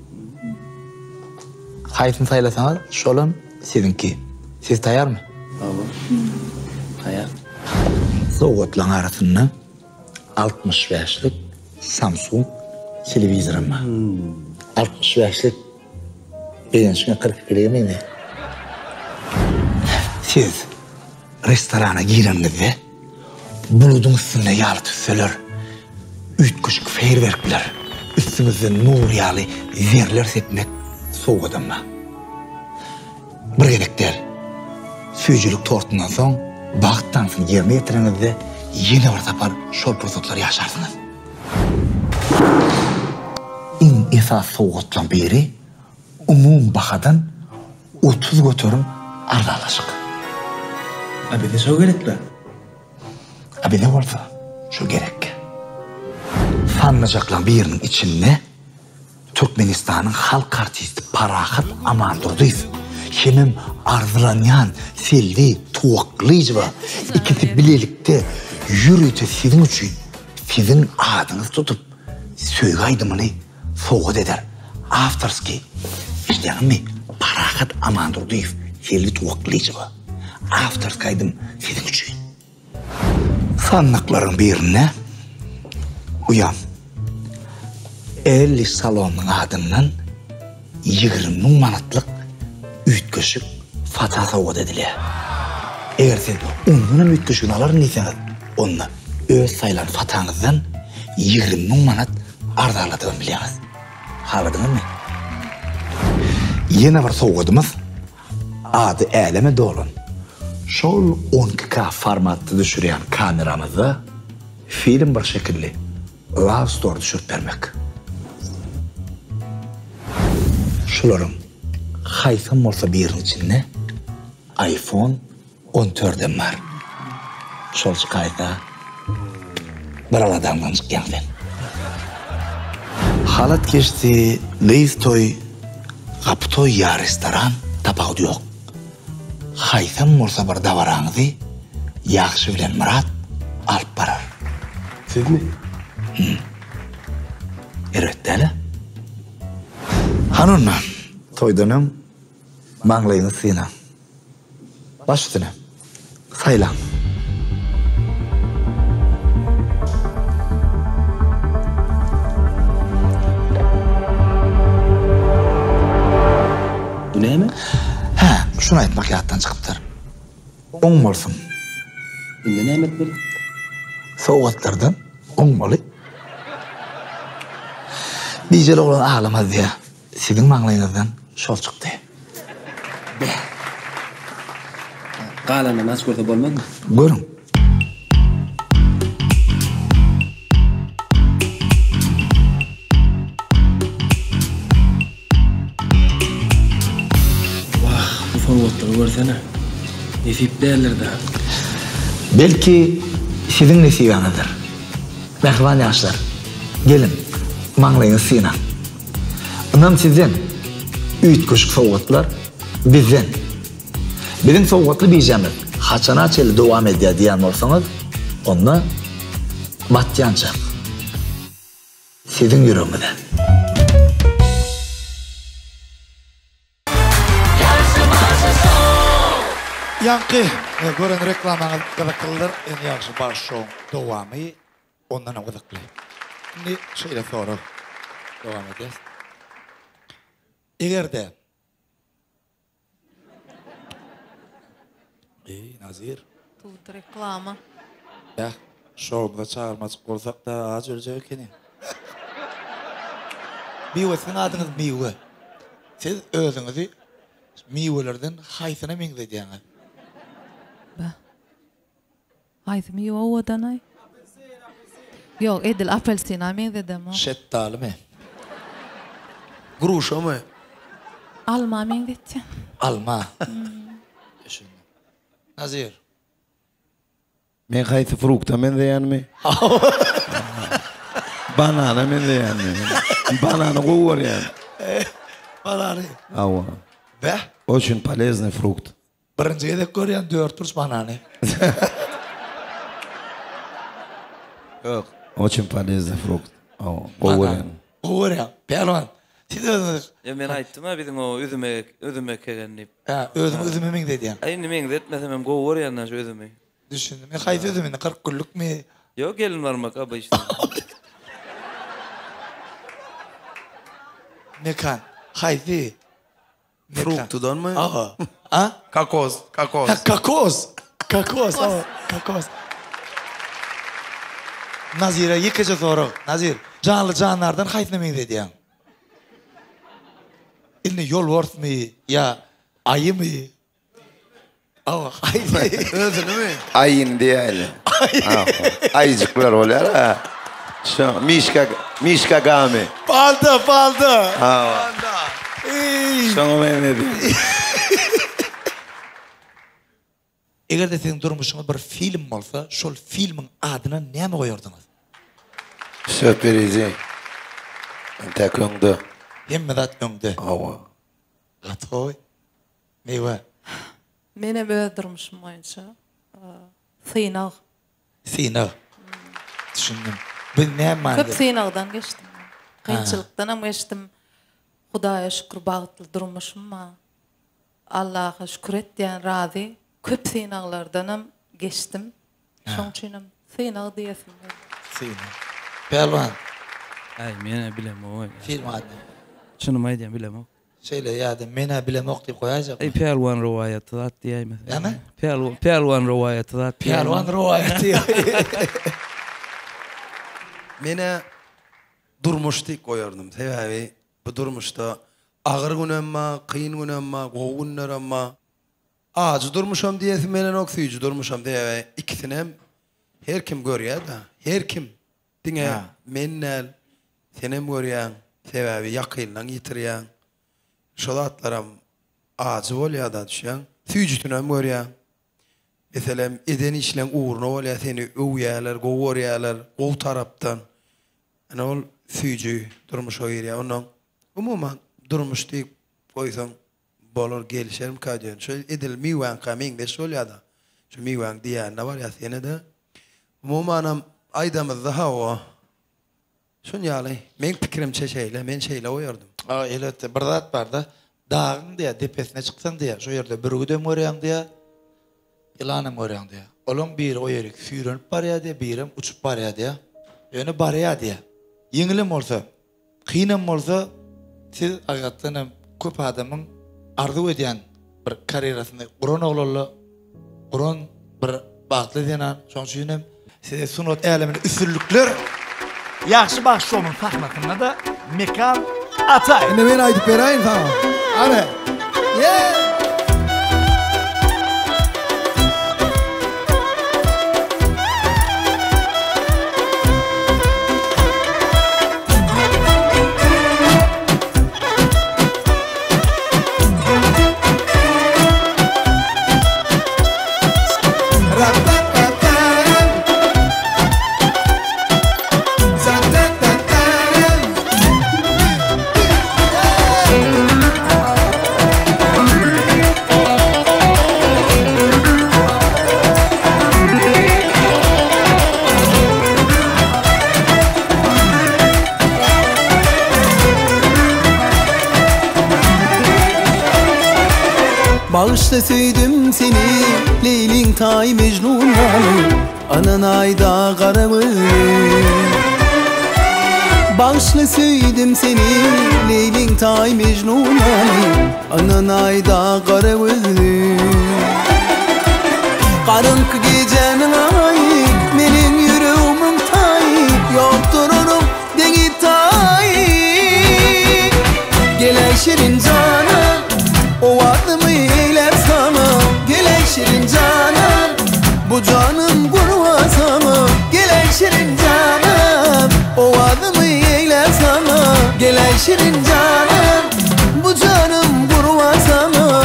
Kayıtını sayılasanız şolun sizinki. Siz tayar mı? Tamam. Tayar. Soğukların arasında altmış beşlik Samsung televizyorum var. Hmm. altmış beşlik beğenişine kırk ikiliğe miydi? Siz restorana girenizde buludun üstünde yağlı tüsseler, üç kuşuk feyrverkler, üstünüzde nur yağlı zerler setmek soğudan mı? Bir gerekler, suyuculuk tortundan son bağıttansın yerine getirenizde yine var tapar şol fırsatları yaşarsınız. En esas soğutlan beri umum bakadan otuz götürüm ardalaşık. Abi de şu gerekli. Abi de olsa şu gerek. Sanmayacaklan bir yerinin içinde Türkmenistan'ın halk artisti Parahat Amandurduyuz. Hemen arzulanyan, selli, tuvaklayıcı var. İkisi birlikte yürüyte sizin için sizin adınız tutup söyle aydımını soğuk eder. Afterski işte mi Parahat Amandurduyuz. Selli tuvaklayıcı var. Afterski aydım sizin için. Sanlıkların birine uyan. elli salonun adından yirmi manatlık ütküşük fata soğuk edilir. Eğer sen onunla ütküşünü alır neysen onunla öz sayılan fatanızdan yirmi manat ardarladığını biliyoruz. Haladınız mı? Yine var soğudumuz adı eleme dolun. Şol on iki K formatı düşüren kameramızı film bir şekilde Love Store düşürüp vermek. Şuların haysam olsa birinin içinde iPhone on dört'üm var. Şol çıkayda bir aladamdan çıkyan ben. Halat geçti, Leys toy, Kaptoy ya restoran tapağıdı yok. Haysam olsa bir davaranızı yaxşı bilen Murat alıp barar. Siz mi? Hı. Evet deli. Hanımla toydanım mağlayını sıyına. Baş üstüne sayılan. mi? He, şunu aytmak yattan çıkıptır. Oň bolsun. Indi näme etmeli? Soğuklardan olmalı. Bizler olan ağlamaz diye. Sizin mağlayınızdan şol çıktı. Qalana nas görse bolmazmı? Görün. Vah, bu forwardları görsene. Nesip değerler daha. Belki sizin nesibanıdır. Mehvan yaşlar. Gelin, mağlayın sinan. Ondan sizden üç küçük soğuklar bizden. Bizim soğuklu bijemiz haçana çeli devam ediyor diyen olsanız onunla batyanacak. Sizin yüreğimde. Yankı, görün reklamana gıdıklıdır, en yaxşı baş şoğun devamı ondan o gıdıklı. Şimdi şöyle soru devam edeceğiz. Eğer de İyi, Nazir. Tut reklama. Ya, şovumda çağırmacık olsak da az ölecek ekeni. Miyvesinin adınız Miyve. Siz özünüzü Miyvelerden haysına mengzediyorsunuz. Haydi mi o odanay? Yok, edil apelsina mengzedim o. Şettali mi? Gruşa mı? Alma mengzettim. Alma. Düşündüm. Nazir. Men haýsy frukta men diýänmi? Banana men diýänmi? Banana goýar ýa. Banana. Awa. Ve? Очень полезный фрукт. Birinci de görýän dört turs banana. Yok. Очень полезный фрукт. Awa. Goýar. Goýar. Pelwan. Siz özünüz. Ya men aýtdym ha bizim o üzüme üzüme kegenip. Ha, özüm özüme mengzediýän. Aýny mengzetmesem hem goýar ýa şu üzüme. Düşündüm. Men haýsy özümini kırk günlük mi? Yok gelin varmak abi işte. Mekan. Haýsy? Fruktudan mı? Aha. Ha? Kakoz, kakoz. Ha, kakoz. Kakoz. Kakoz. Kakoz. Nazire yekece soru. Nazir, canlı canlardan haýsyny mengzediýän? Ilni yol mi ya ayı mı? Ava haýsy? Özünü mü? Ayın diýeli. Ayıcıklar olar ha. Şu Mişka Mişka Gami. Balda, balda. Ha. Şoňa men dedim. Eger de senin durmuşyňyz bir film bolsa, şol filmiň adyna näme goýardyňyz? Sürprizi. Tek öňde. Hemme zat öňde. Awa. Gatgoý. Meýwe. Mene böyle durmuşum boyunca. Sıynağı. Sıynağı. Düşündüm. Ben näme Köp sıynağı geçtim. Kıyınçılıktan ama geçtim. Hudaya şükür bağıtlı durmuşum ama Allah'a şükür et diyen razı. Köp sıynağı geçtim. Şoň üçin sıynağı diyesim. Sıynağı. Pelwan. Ay mene bilem o. Film adı. Şunu mu diýen bilem o. Şeýle ýa-da mene bilemok diýip goýajak. Ey Pelwan riwayaty zat diýäýme. Näme? Pelwan Pelwan riwayaty zat. Pelwan riwayaty. Mene durmuşdyk goýardym. Sebäbi bu durmuşda agyr günämma, kıyın günämma, gowy günlerämma Ağacı durmuşam diyesim menen oksyjy durmuşam diýe ikisini hem her kim görýär da, her kim diňe mennel senem görýän, sebäbi ýakynlaň ýitirýän. Şolatlaram ağacı bolýar da düşýän, süýjütünä görýän. Meselem eden işlen uğruna bolýar seni öwýärler, gowurýarlar, gow tarapdan. Ana ol süýjü durmuş oýarýar. Ondan umumyň durmuş diýip goýsaň bolor gelişerim kaýdýan. Şol edil miwan kaming de şolýada. Şu miwan diýär, ne var ya sene de. Umumyň aýdamyzda hawa. Şonýaly, men pikirim çeşeýle, men şeýle oýardym. Aa, elbetde bir zat bar da, dağın diýe, depesine çyksan diýe, şo ýerde bir güdem görýän diýe, ýylanam görýän diýe. Olaň biri o ýerik süýrenip barýar diýe, birim uçup barýar diýe. Ýöne barýar diýe. Ýeňilim bolsa, kynam bolsa, siz agatdan köp adamyň arzu ediyen bir kariyerasında Kur'an oğlu Kur'an bir bağlı denen son suyunum size sunut elemini üsürlükler Yaxşı bax şomun fahmatında da mekan atay. Ne ben aydıp verayım tamam. Hadi. Yeah. Bağışlasaydım seni Leylin tay Mecnun'ları Anan ayda karamı Bağışlasaydım seni Leylin tay Mecnun'ları Anan ayda karamı Karanlık gecenin ayı Benim yüreğimin tayı Yoktur onun deni tayı Gelen şirin canan O adımı eyler sana Gelen şirin canan Bu canım kurvasana Gelen şirin canan O adımı eyler sana Gelen şirin canan Bu canım kurvasana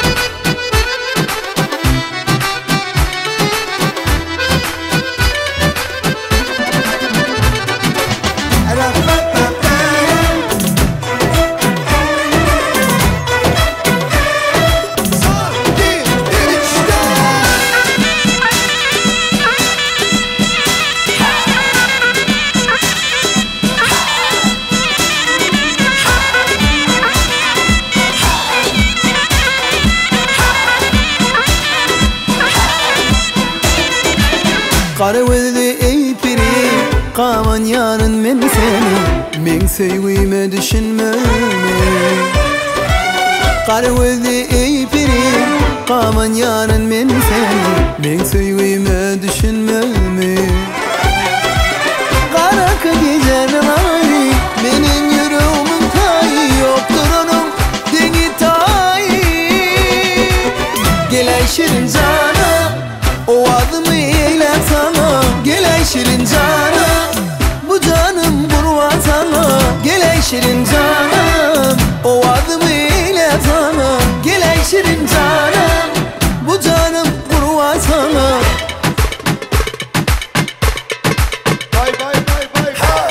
Karıvıldı ey piri Kaman yarın men seni Men sevgime düşünme Karıvıldı ey piri Kaman yarın men seni Men sevgime düşünme Karak gecenin ayı Benim yüreğimin tayı Yoktur onun deni tayı Gelen şirin cana O adımı eyler sana Gelen şirin cana Bu canım kurvasana Gelen şirin cana O adımı eyler sana Gelen şirin cana Bu canım kurvasana Bay bay bay bay bay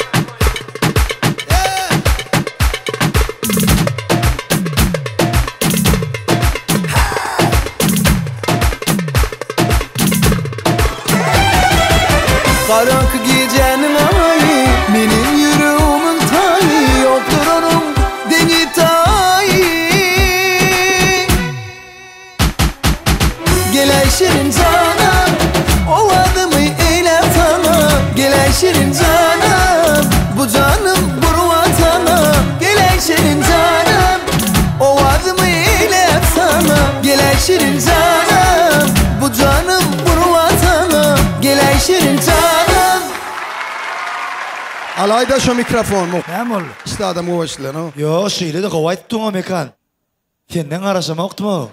Karanlık gecenin ayı Benim yüreğimin tayı Yoktur onun deni tayı Gelen şirin canan O adımı eyler sana Gelen şirin canan Bu canım kurvatana Gelen şirin canan O adımı eyler sana Gelen şirin canan Bu canım kurvatana Gelen şirin canan Alayda şu mikrofon mu? Ne mi oldu? İşte adam o başlıyor no? Yo şeyle de kovayttın o mekan. Senden arasam yoktu mu?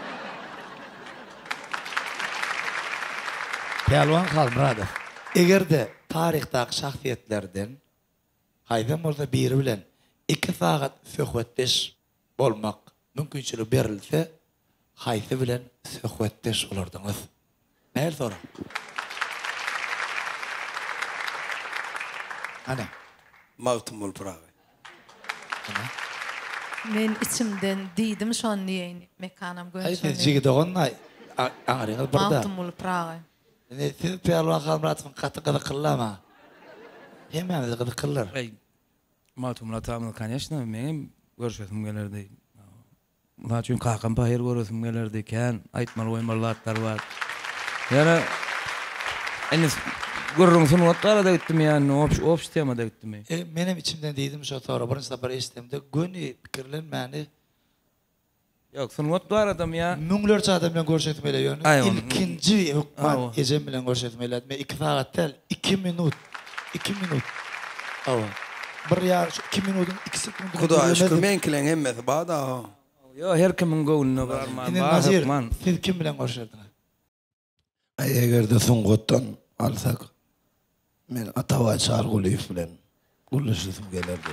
Pelvan Kalmıradov. Eğer de tarihtaki şahsiyetlerden haydan orada biri bilen iki saat söhbetleş olmak mümkünçülüğü berilse haysi bilen söhbetleş olurdunuz. Ne sonra? Hani? Mağtumul pravi. Men içimden diydim şu an niyeyini mekanım Hayır, gönçönü. cigi doğunla ağrınız burada. Mağtumul Prağı. Ne siz Pelvan Kalmıradov'un katı katı kıllama. Hemen de katı kıllar. Mağtumul tamam конечно, benim görüşesim gelirdi. Bunlar çünkü kalkan pahir görüşesim gelirdi. Kan aytmalı oymalılar var. Yani enes görürüm sonu otlara da gittim yani. Opş opş tema da gittim. E, benim içimden dedim şu sonra bunu sabır istemde. Günü fikirlen məni Yok, sunut var adam ya. Münglerçe adam bilen görşetmeyle yönü. İlkinci hukman ecem bilen görşetmeyle. Me iki saat tel, iki minut. iki minut. Ava. Bir ya iki minutun iki sekundun. Kuda şükür men kilen hemmeti bada. Yo, her kimin gönlüne barman. Inen Nazir, siz kim bilen görşetdiniz? Eger de soňgotdan alsak, men Atawa Çarguliyev bilen gurlaşysym gelerdi.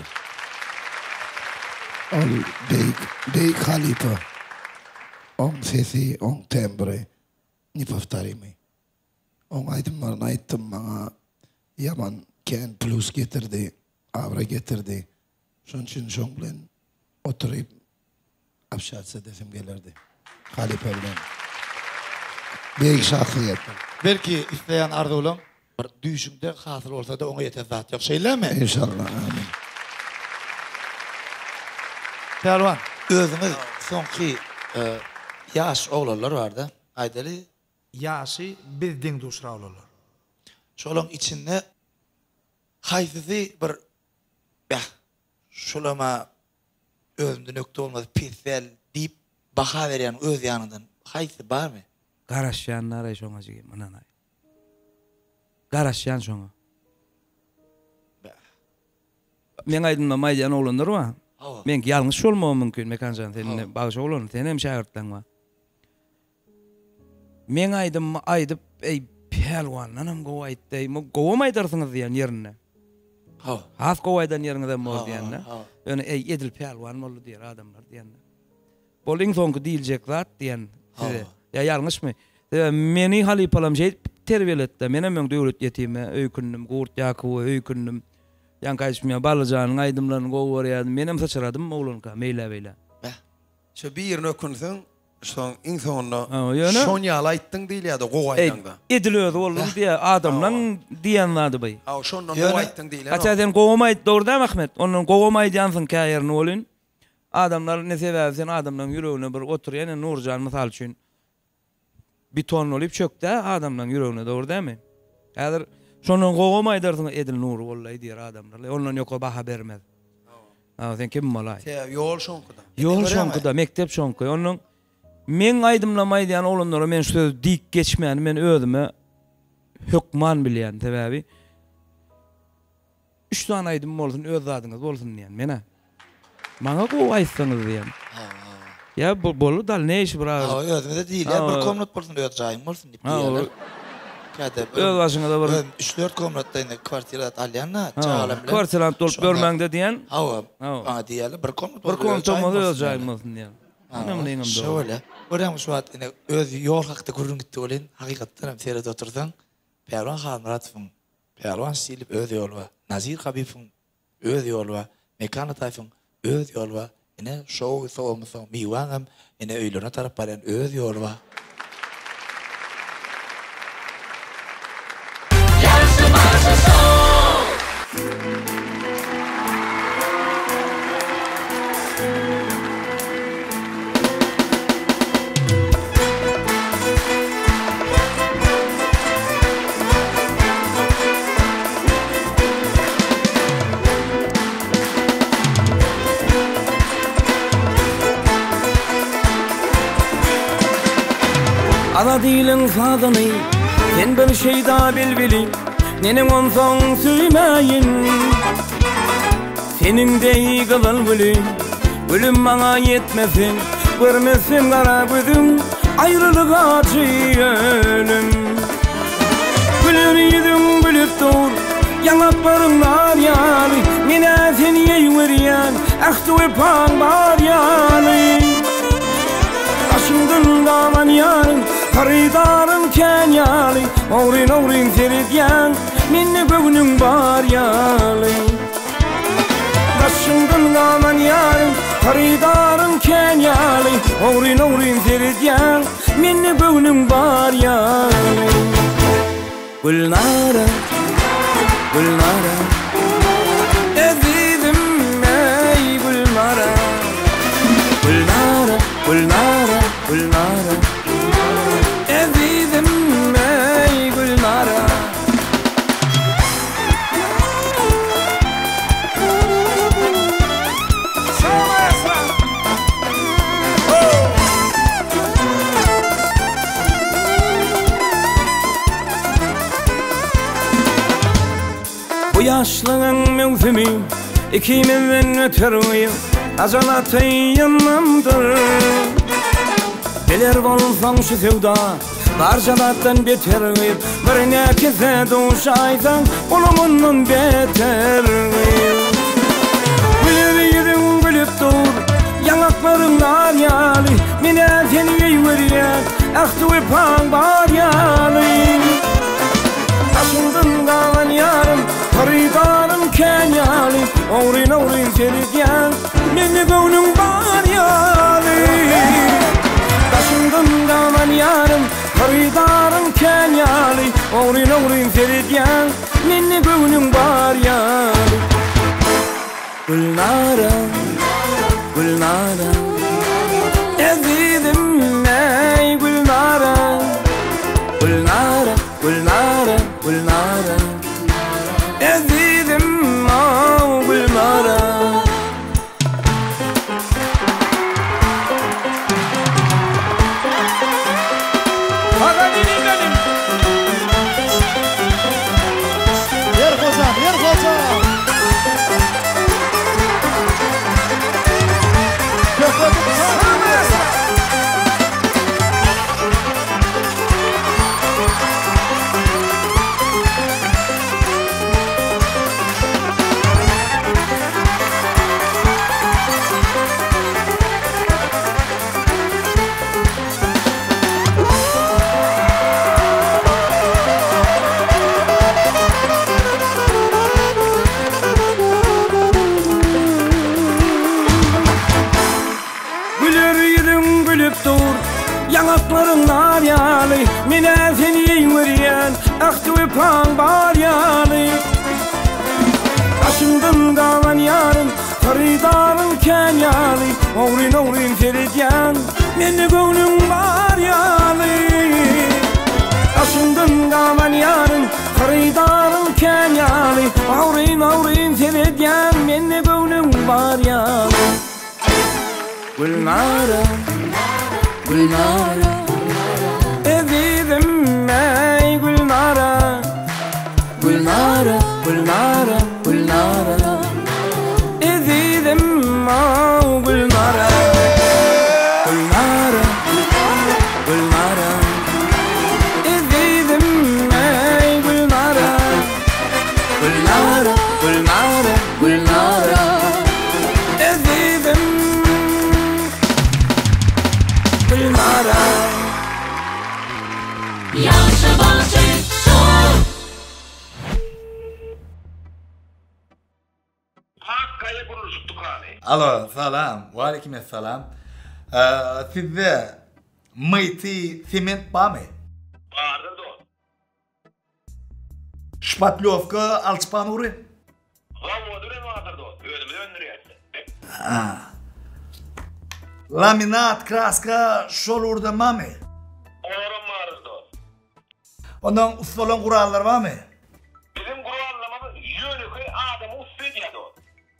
Al beyk, beyk halifa. On sesi, on tembre. Ni повторимый. On aydınlarına aytdım bana yaman ken plus getirdi, avra getirdi. Şon için şon bilen oturup apşatsa desim gelerdi. Halifa bilen. Beyk şahsiyet. Belki isteyen arzulam bir düşümde hasıl olsa da ona yeter zat yok. Şeyleme. İnşallah. Amin. Pelvan, özünüz sonki e, yaş oğlanlar vardı. Aydalı yaşı bizden duşra oğlanlar. Şolun içinde haysizi bir ya şolama özümde nökte olmaz pirsel deyip baka veren öz yanından haysi var mı? Garaşyanlar ay şoňa jigem ananay. Garaşyan şoňa. Men aýdymda maýdan oglanlar var. Men ýalňyş bolmagy mümkin mekanjan seninle bagyş oglan, sen hem şaýyrtlaň var. Men aýdym aýdyp ey pelwan anam go aýtdy, mo gowam aýdarsyňyz diýen ýerine. Ha. Has go aýdan ýerine bol diýende. Ýöne ey edil pelwan boldy diýer adamlar diýende. Boliň soňky diýiljek zat diýen size. Ya ýalňyş mı? Meni halipalam şey terbiyeletdi. Mene men döwlet ýetime öýkündüm, gurt ýakyby öýkündüm. Yan kaçmaya balajanyň aýdymlaryny gowy menem saçaradım oğlanka meýle beýle. Şu bir ýerine ökünsüň, şoň iň soňunda şoň ýaly aýtdyň diýilýärdi gowy aýtdyňda. Edilýärdi oğlum diýe adamlaryň diýenlärdi beý. Ha şondan gowy aýtdyň diýilýär. Açadan gowy aýtdy dogry da Ahmet. Onuň gowy aýdýansyn käýerini bolyn. Adamlar ne sebäpsen adamlaryň ýüregine bir oturýan Nurjan mysal üçin beton olup çökdü adamlaryň ýüregine dogry dämi? Häzir şonuň gowy aýdarsyň edil nur bollaý diýer adamlar. Ondan ýoka baha bermez. Ha sen kim bolay? Ýol şonkuda. Ýol şonkuda, mektep şonky. Onuň men aýdymlamaýdan olanlara men söz dik geçmän, men özüme hukman bilýän sebäbi. Üç tane aýdym bolsun, öz zadyňyz bolsun diýen mene. Maňa gowy aýtsaňyz diýen. Ya bolu dal ne iş bra? Ha özüme de diýil, bir komnat bolsun öz jaýym bolsun diýip diýerler. Öz başyňa da bir üç dört komnatda ine kwartirat alýanna, çağalam bilen. Kwartirat dolup görmäňde diýen. Ha, ha diýerler bir komnat. Bir komnat öz jaýym bolsun diýen. Näme diýeňim dog. Şöyle. Görýän şu wagt ine öz ýol hakda görüň gitdi bolen, hakykatdan hem serde otursaň, Pelwan Hamratyň, Pelwan Silip öz ýol we Nazir Habibiň öz ýol we Mekan Ataýewiň öz ýol we ine şow soňmy miwan hem ine öýlerine tarap baren öz ýol we Ana diýilen sadany, sen bir şey daha bilbili, nenem onsoň süýmäýin. Senin deý gyzyl gülüm, gülüm maňa ýetmesin, görmesin gara gözüm, aýrylyk acı ölüm. Gülür ýüzüň gülüp dur, ýanaklaryndan ýaly, mene seni ýeýwerýän, ahdy paň bar ýaly. Aşyňdan gaman ýarym, Karidarın kenyalı, Oğrin oğrin seridyen, minni bögünün bar yalı. Başımdan gaman yarım, Karidarın kenyalı, Oğrin oğrin seridyen, minni bögünün bar yalı. Gülnara, Gülnara, ezizim ey Gülnara. Gülnara, Gülnara, Gülnara, ezizim ey Gülnara. yaşlığın mevsimi ikimizden ötürü azalatay yanımdır. Bilir bolsaň şu sevda barjalardan beter birine kese duşaysan ulumundan beter. Gülüp gülüp dur yanaklarımdan yali mine seni yeyveriyen ahtı pan var yali. Taşındın kalan yarım karidarım kenyali Oğrin oğrin seridyen meni gönlüm var yali. Taşındın kalan yarım karidarım kenyali Oğrin oğrin seridyen meni gönlüm var yali. Gülnara Gülnara ezidim ey Gülnara Gülnara Gülnara Gülnara ezidim o Gülnara. Yer hocam, yer hocam. Yanakların nar yali mine seni yeyveriyen ahtı pan var yali. Taşındın kalan yarım karidarın kenyali Oğrin oğrin seridyen meni gönlüm var yali. Taşındın kalan yarım karidarın kenyali Oğrin oğrin seridyen meni gönlüm var yali. Gülnara Gülnara ezidim ey Gülnara Gülnara Gülnara Gülnara ezidim o Gülnara. Gülnara Gülnara ezidim ey Gülnara Gülnara Gülnara Gülnara ezidim Gülnara. Yaşa bahçe şov. Hakkaya konuştuk abi. Alo, salam. Wa aleyküm selam. Ee, sizde mıyti siment var mı? Vardır da. Şpatlyovka alçıpan uğru? Valla duren vardır da. Önümü döndürüyor. Ha. Laminat, kraska, şol urda var mı? Oğrum vardır da. Ondan ustalan kurallar var mı? Bizim kurallamamız yönükü adamı ustaydı da.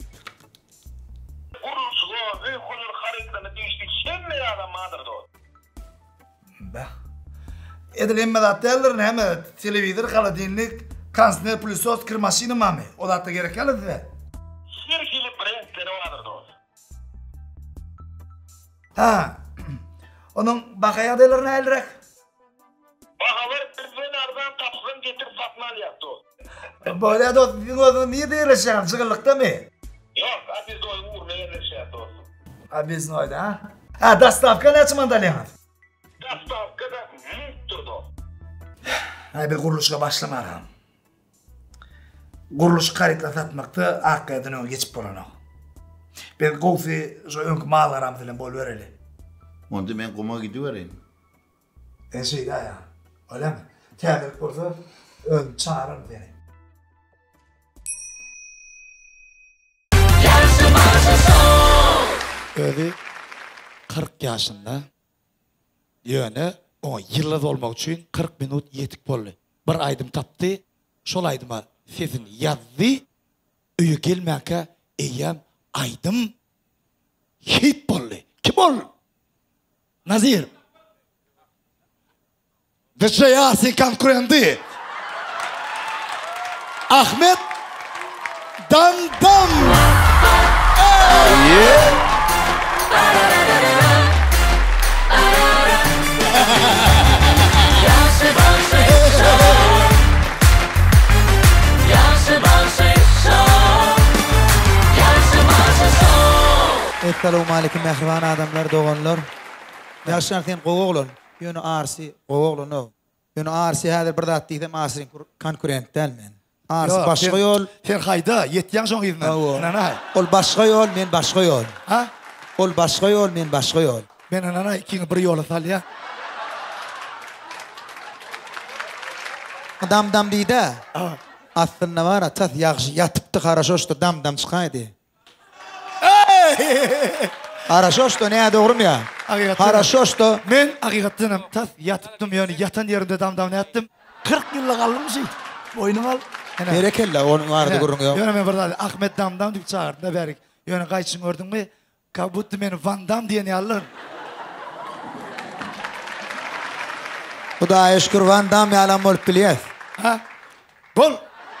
Kuruluşu, büyük konur haritanı değiştik. Şemme adam vardır da. Be. Edil emme da derlerin hem televizör kaladinlik kansner pulsos kırmaşını var mı? O da da gerek geldi de. Şirkili prensleri vardır da. Ha. Onun bakaya derlerine elrek. Bakalar bizden ardan tapsın getir satmal yaptı. Böyle de sizin odunu niye değerleşen? Çıkırlıkta mı? Yok, biz de o uğurla yerleşe yaptı olsun. Ha biz ne oydu ha? Ha dastavka ne açman dalyan? Dastavka da muttur da. Ha bir kuruluşa başlamaram. Kuruluş karikla satmakta hakikaten o geçip bolan o. Ben kofi şu önkü mağlaram filan bol vereli. Onda ben kuma gidiyorum. E şey daha ya. Öyle mi? Teğmenlik olsa ön çağırırım beni. Öyle kırk yaşında yöne o yıllar olmak için kırk minut yetik bollu. Bir aydım taptı, şol aydıma sesini yazdı, öyle gelmeyke eyyem aydım hit bollu. Kim bollu? Nazir. Ve Yasin konkurendi. Ahmet Damdam. Assalamu alaykum mehriban adamlar, doğanlar. Yaşar sen qoğoğlan. Yönü arsi qoğoğlan o. Yönü arsi hazır bir zat diýsem asryň konkurrent delmen. Arsi başga yol. Sen hayda yetýän şoň ýyzna. Nanay. Ol başga yol, men başga yol. Ha? Ol başga yol, men başga yol. Men nanay ikiňi bir ýola sal ya. Dam dam diýdi. Aslında var, tas ýagşy ýatypdy, haraşoşdy, dam dam çykaýdy. Haraşoşdy, näme dogrum ya? Haraşoşdy. Men hakykaten tas ýatypdym, ýöne ýatan ýerimde dam dam näetdim. kırk ýyllyk almyşy. Boynuň al. Berekella, onu arada gurrun ýok. Ýöne men bir Ahmet dam dam diýip çağırdy berik. Ýöne gaýçyň gördüňmi? Kabut men Van Dam diýeni allar. Hudaýa şükür Van Dam ýalan bolup bilýär. Ha? Bol.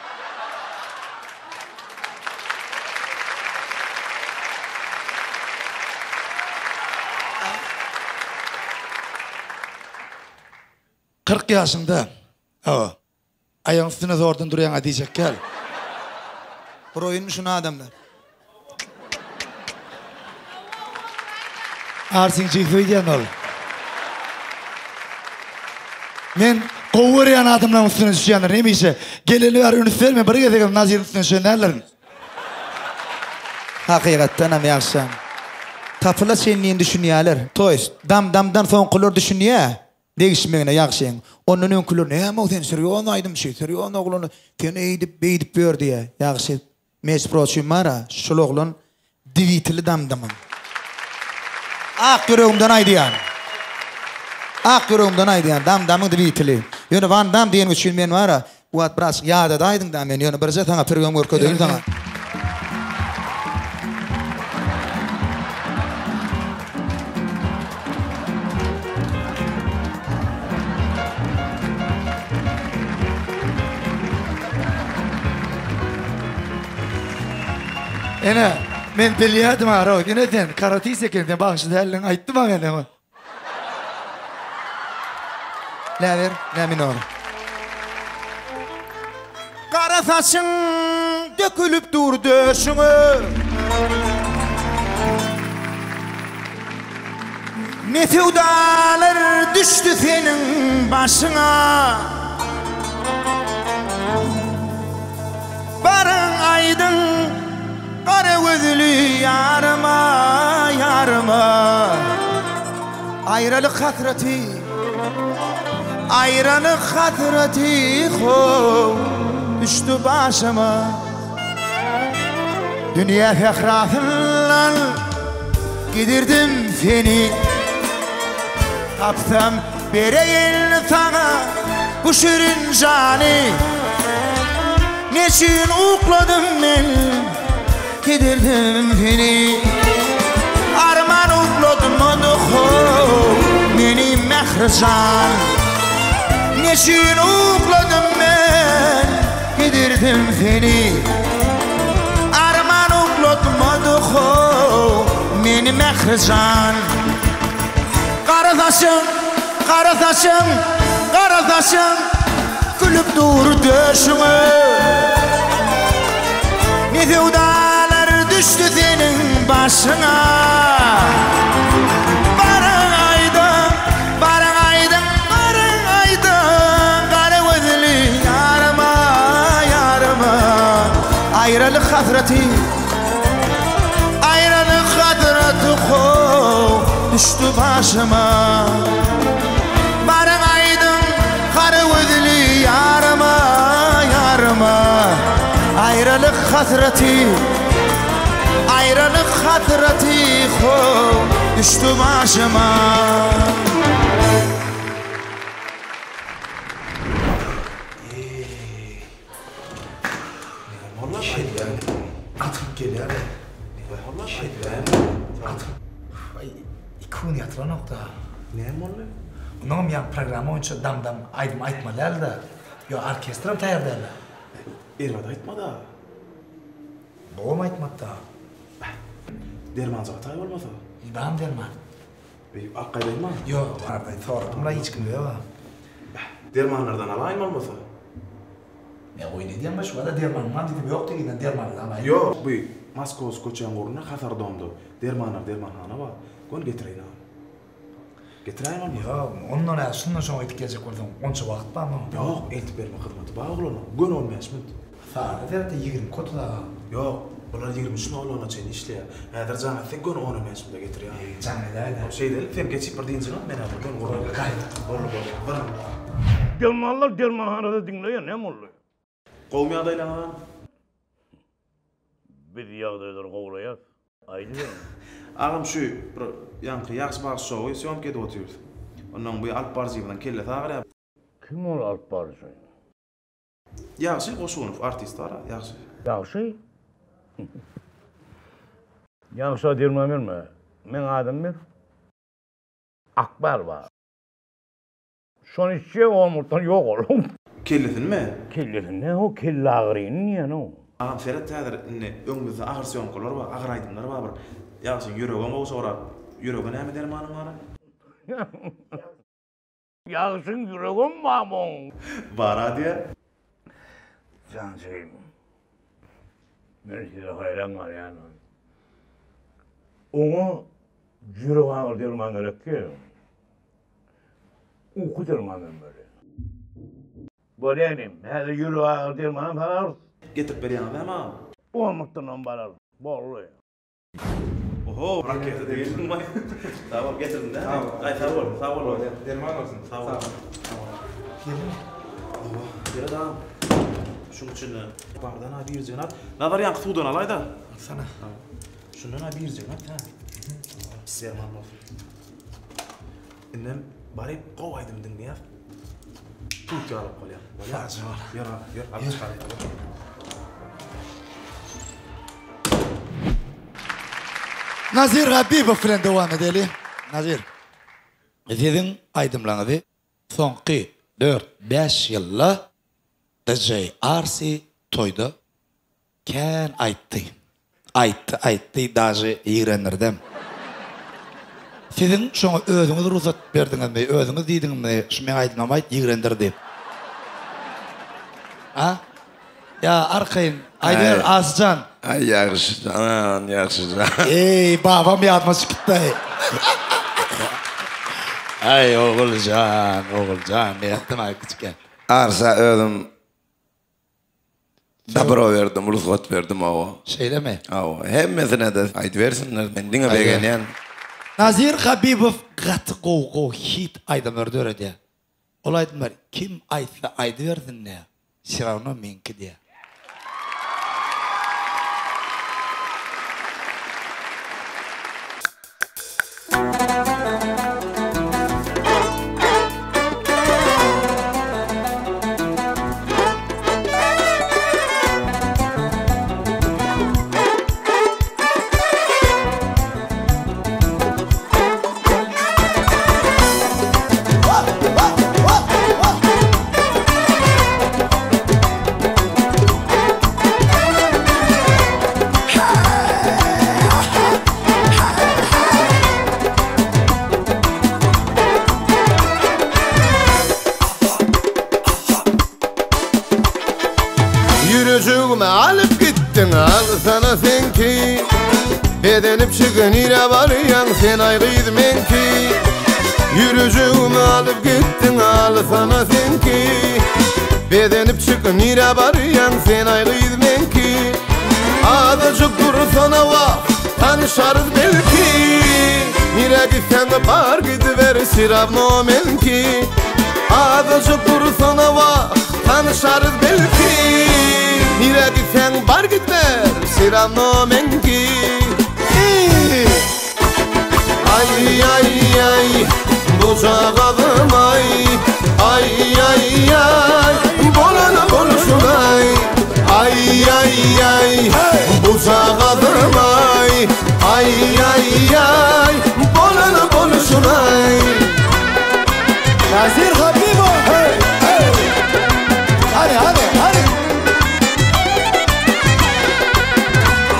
kırk yaşında. Awa. Ayağın üstüne zordan duruyan adiyecek gel. Proyun şunu adamlar. Arsin çiğfeydiyen ol. Men kovurayan adamların üstüne düşüyenler neymişse. Geleli var üniforma bir gezegem Nazir'in üstüne düşüyenlerlerin. Hakikaten am yaxşam. Tapıla senliğin düşünýärler. Toys, dam damdan soň kulur düşünýär. Değişmegine yaxşyň. Onun öňkülür näme o sen serýon aýdym şey, serýon ogluny kene eýdip beýdip ber diýe. Yaxşy mes proçy mara, şol oglan divitli damdamam. Ak görüğümden aýdýan. Ak görüğümden aýdýan damdamyň divitli. Ýöne Van Dam diýen üçin men wara, wat biraz ýada daýdyň da men ýöne bir zat haňa pergem görkezýär daňa. Ene, men bilýärdim ara, ene sen karate sekende başyda elin aýtdy ma mene. Läber, näme nor. Kara saçyň dökülüp dur döşüňe. Ne feudalar düştü senin başına. Barın aydın kara gözlü yarıma yarıma. Ayrılık hasreti, ayrılık hasreti ho düştü başıma. Dünya fehrasından gidirdim seni. Tapsam bereyin sana bu şirin cani. Neçin ukladım men gidirdim seni. Arman ukladım adıho meni mehrecan. Neçin ukladım men gidirdim seni. Arman ukladım adıho meni mehrecan. Karadaşım, karadaşım, karadaşım gülüp dur döşüme. Ne feudalar düştü senin başına. Barın aydın, barın aydın, barın aydın. Kara gözlü yarıma, yarıma. Ayrılık hasreti, ayrılık hasreti ho düştü başıma. Barın aydın, kara gözlü yarıma, yarıma. Ayrılık hasreti, ayrılık hasreti ho düştü başıma. Atıp geliyor. Şey atıp. Ay, ikun yatıran nokta. Ne molle? Bunun yan programı oyuncu dam dam aydım aytmalar da. Yo orkestram tayar derler. Ermada aytma da. Boğum aytmadı da. Dermancaga tay bolmasa. İbam derman. Bir akkaydaýma? Yok, barday soradım la hiç kim yok. Dermanlardan alayım olmasa. Ya oy ne diyen baş vada derman man dedim yok deginden derman alayım. Yok, bu Moskos koçan goruna Xatar domdu. Dermanlar dermanhana var. Gon getireyim abi. Getireyim mi? Yok, ondan ya şundan sonra etik gelecek oldum. Onça vakit var mı? Yok, eltip berme hizmeti bağ oğlunu. Gon olmayasmın. Fare verdi yigirmi kotu da. Yok, bular yigirmisini oğluna çayını işleye. Eğer canı sen gon onu olmayasmın da getir ya. Canı da da. Şey değil, sen geçip bir deyince ben abi gon goruna. Gayet. Goruna goruna. Dermanlar dermanhanada dinleyen ne oluyor? Qowmi adaylanan. Biz yağdaylar qowlayat. Aydı mı? Ağam şu bir yankı yaxşı bağış şowy söýüp gedip oturýar. Ondan bu Alp Barjybydan kelle taýar. Kim ol Alp Barjy? Yaxşı Goşunow artist ara, yaxşı. Yaxşı? Yaxşı derman berme. Men adam ber. Akbar var. Şonu içe olmurdan yok oğlum. Kellesin mi? Kellesin ne o kelle ağrıyın niye no? Ağam Ferhat täzir inne öňümizde agyr söňkolar bar, agyr aýdymlar bar bir. Ýagşy ýüregim bolsa ora ýürege näme dermanyň bar? Ýagşy ýüregim barmyň? Bar diýe. Cansym. Men size hayran var yani. Onu ýürege agyr derman gerek ki. Uku dermanım böyle. Bolenim, hadi yürü agyr dermanım var. Getirip berýän adamam. Olmukdan barar. Bolly. Oho, raketi diýildi mi? Sağ ol, getirdin de. Ay sağ ol, sağ ol. Derman olsun. Sağ ol. Gelin. Bir adam. Şunun için bardan ha bir cenat. Nazar yank sudan alay da. Sana. Şundan ha bir cenat ha. Serman olsun. İnnem bari qowaydım dinleýär. Tut alıp qolýar. Fazla var. Ýara, ýar, alıp çykaryp. Nazir Habibov bilen dowam edeli. Nazir. Sizin aýdymlaryňyzy soňky dört beş ýylla D J Arsi toyda kän aýtdy. Aýtdy, aýtdy daşy ýigrenlerden. Sizin şoňa özüňiz ruhsat berdiňizmi, özüňiz diýdiňizmi, şu men aýdynamaýt ýigrendir diýip. Ha? Ya arkayın, Aydar Ascan. Ay yaxşı canan, yaxşı canan. Ey babam yatmış gitti. Ay oğulcan, oğulcan. Ne yaptın ay küçükken? Arsa ödüm. Dabro verdim, ruhsat verdim o. Şeyle mi? O, hemmesine de aydı versinler, ben dine beğenen. Nazir Habibov gatı qow qow hit aydamlar döredi. Ol aydımlar, kim aytsa aydı versin ne? Şiravno menki diye. Yürücüğüme alıp gittin al sana sen ki Bedenip çıkın ire varıyan sen ayrıydı men ki Yürücüğüme alıp gittin al sana sen ki Bedenip çıkın ire varıyan sen ayrıydı men ki Adacık dur sana vah tanışarız belki Nire gitsen de bar gidiver siravno men ki Adacık dur sana vah tanışarız belki Nire gitsen bar gitver siravno men ki Ay ay ay bucağadım ay Ay ay ay bolana boluşunay Ay ay ay bucağadım ay Ay ay ay bolana boluşunay Nazir Habibov. Hey hey. Hadi hadi hadi.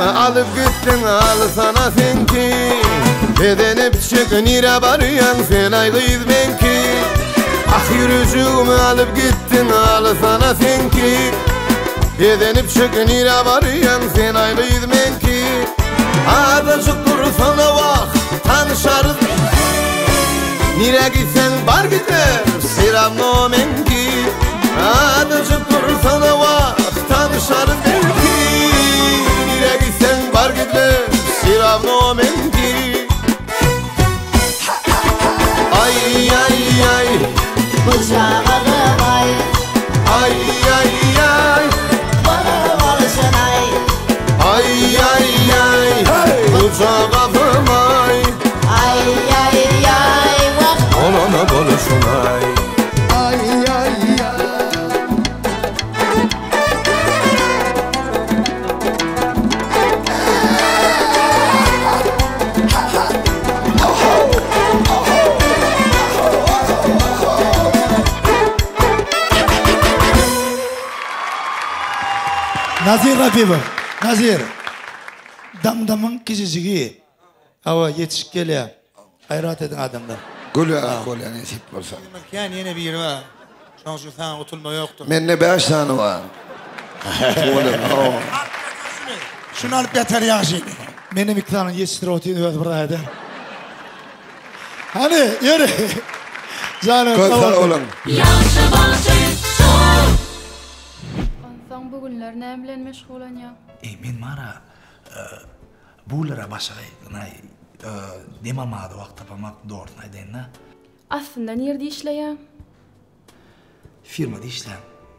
yüzüğümü alıp gittin al sana sen ki Bedenip çıkın ire barıyan sen aylıyız ben ki Ah yürücüğümü alıp gittin al sana sen ki Bedenip çıkın ire barıyan sen aylıyız ben ki Adacık dur sana vak tanışarız Nire gitsen bar gider siram no men ki Adacık dur sana vak tanışarız belki Nire gitsen bar gider siram no men ki Ay ay ay Bıçağım ay Ay ay ay Bana varışın ay Ay ay ay Bıçağım ay Ay ay ay Olana balışın ay Ay ay ay Nazir Rapipov, Nazir. Damdamın kişicigi. Hava yetişik geliyor. Hayrat edin adamlar. Gülü akol yani tip olsa. Yani yine bir var. Şu an şu falan oturma yoktu. Menne beş tane var. Şunu alıp yeter ya şimdi. Benim iktidarın yetiştir otuyu burada eder. Hani yürü. Canım sağ olun. Yaxşı başın şov Sen bugünler ne bilen meşgulan ya? Ey men mara bulara başay nay demamadı vaqt tapamak doğru nayden na. Aslında nerede işleyen? Firmada işlem.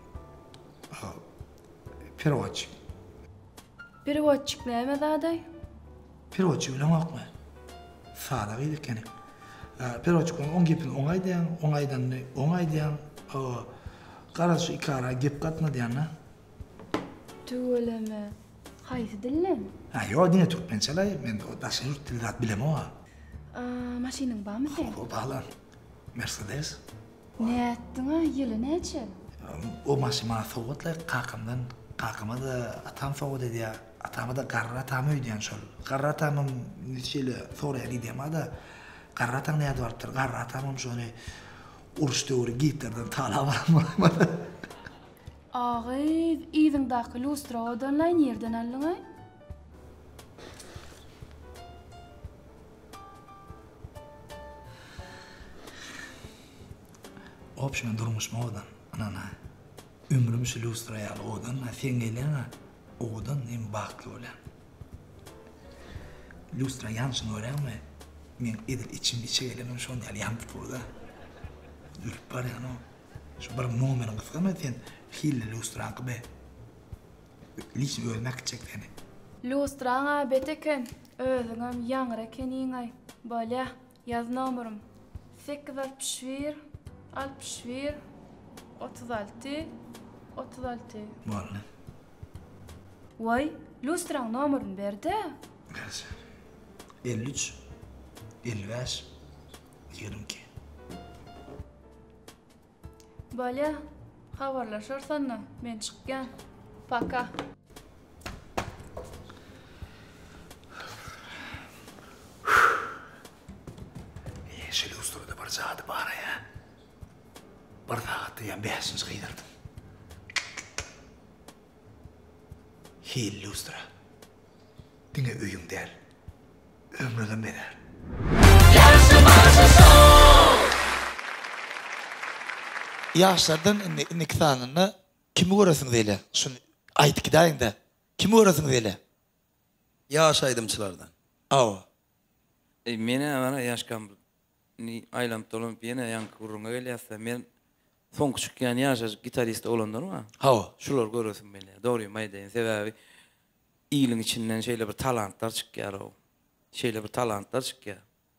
Pervoç. Pervoççuk neme daday? Pervoç ulamak mı? Sağda gıydık yani. Pervoçkun on gepin onay diyen, onaydan ne onay diyen, karası ikara gep katma diyen na. Tüveleme. Haysi dillen? Ha yo dine Türkmençalay, men o daşın yurt dilidat bilem o. Maşinin var mı sen? O bağlan. Mercedes. Ne ettin ha? Yılı ne için? O maşima soğutla kakımdan, kakıma da atam soğut dedi ya. Atama da karra atamı ödeyen şol. Karra atamım neçeli soruya diyem da. Karra atam ne adı vardır? Karra atamım şöyle uruş doğru gittirden tala var mı? Ağay, izindaki lustra odanlay nereden aldın ay? Opşmen durmuş mu odan? Anana. Ömrümüz lustraya al odan, sen gelene odan en baklı olan. Lustra yansın öğren mi? Men edil içim içe gelenim şon yani yandık burada. Ürüp var yani o. Şu bir numerin kıskama sen hille lustra be. Liçin ölmek çekti yani. Lustrana beteken, özüngem yangra kenin ay. Böyle yaz numaram. sekiz altmış bir, altmış bir, otuz altı, otuz altı. Vallahi. Vay, lustran numaram berdi. Gerçi. elli üç, elli beş, yirmi iki. Böyle haberleşirsen men çıkkan. Paka. Yeşil usturada bir saati bana ya. Bir saati ya beşinci kıydırdım. Hil lustra. Dine öyüm der. Ömrüden bener. Yaşlardan niktanını kimi uğrasın diyle? Şunu ayet gideyin de. Kimi uğrasın diyle? Yaş aydımçılardan. Aw. E, mene bana yaşkam ni aylam tolum yine yank urunga gelyasa men son küçükken yaşaş gitarist olanlar mı? Ha. Şular görürsün beni. Doğru maydayn sebebi iyiliğin içinden şeyle bir talantlar çıkıyor o. Şeyle bir talantlar çıkıyor.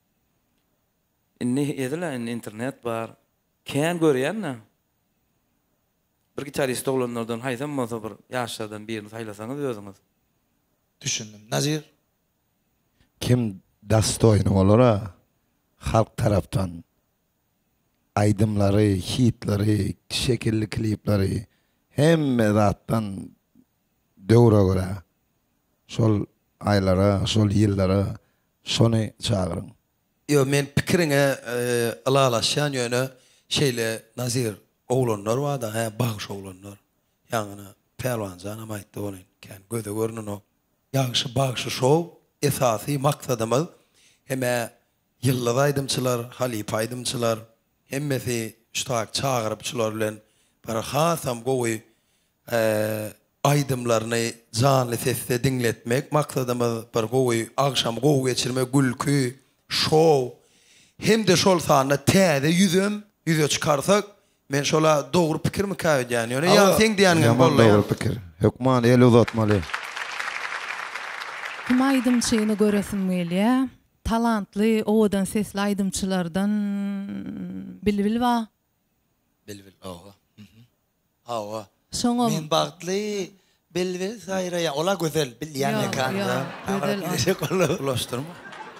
Ne ediler internet var. Keyin görýän ne? Bir gitarist olanlardan haýsam bolsa bir yaşlardan birini saylasaňyz özüňiz. Düşündüm. Nazir? Kim dastoyny olara halk taraftan aydımları, hitleri, şekilli klipleri hemme zattan döwre göre şol aylara, şol yıllara şonu çağırın. Yo men pikirine alalaşan yönü şeyle Nazir oğlanlar var da ha bağış oğlanlar. Yanına pelvan canım aytdı onun. Ken göze görünün o. Yaxşı bağışı şov esası maksadımız hem yıllar aydımçılar, halip aydımçılar hemmesi iştirak çağırıpçılar bilen bir hasam gowy aydımlarını canlı sesle dinletmek maksadımız bir gowy akşam gowy geçirmek gülkü şov hem de şol sana täze yüzüm yüze çıkarsak men şola doğru pikir mi kaydı yani yani ya sen diýäňiň bolla Doğru pikir. Hukman el uzatmaly. Kim aydımçyny göresim gelýär? Talantly, owadan sesli aydımçylardan bilbil wa? Bilbil, owa. Owa. Soňam Men bagtly bilbil sayra ya ola gözel bilýän ekan. Gözel. Ulaştırma.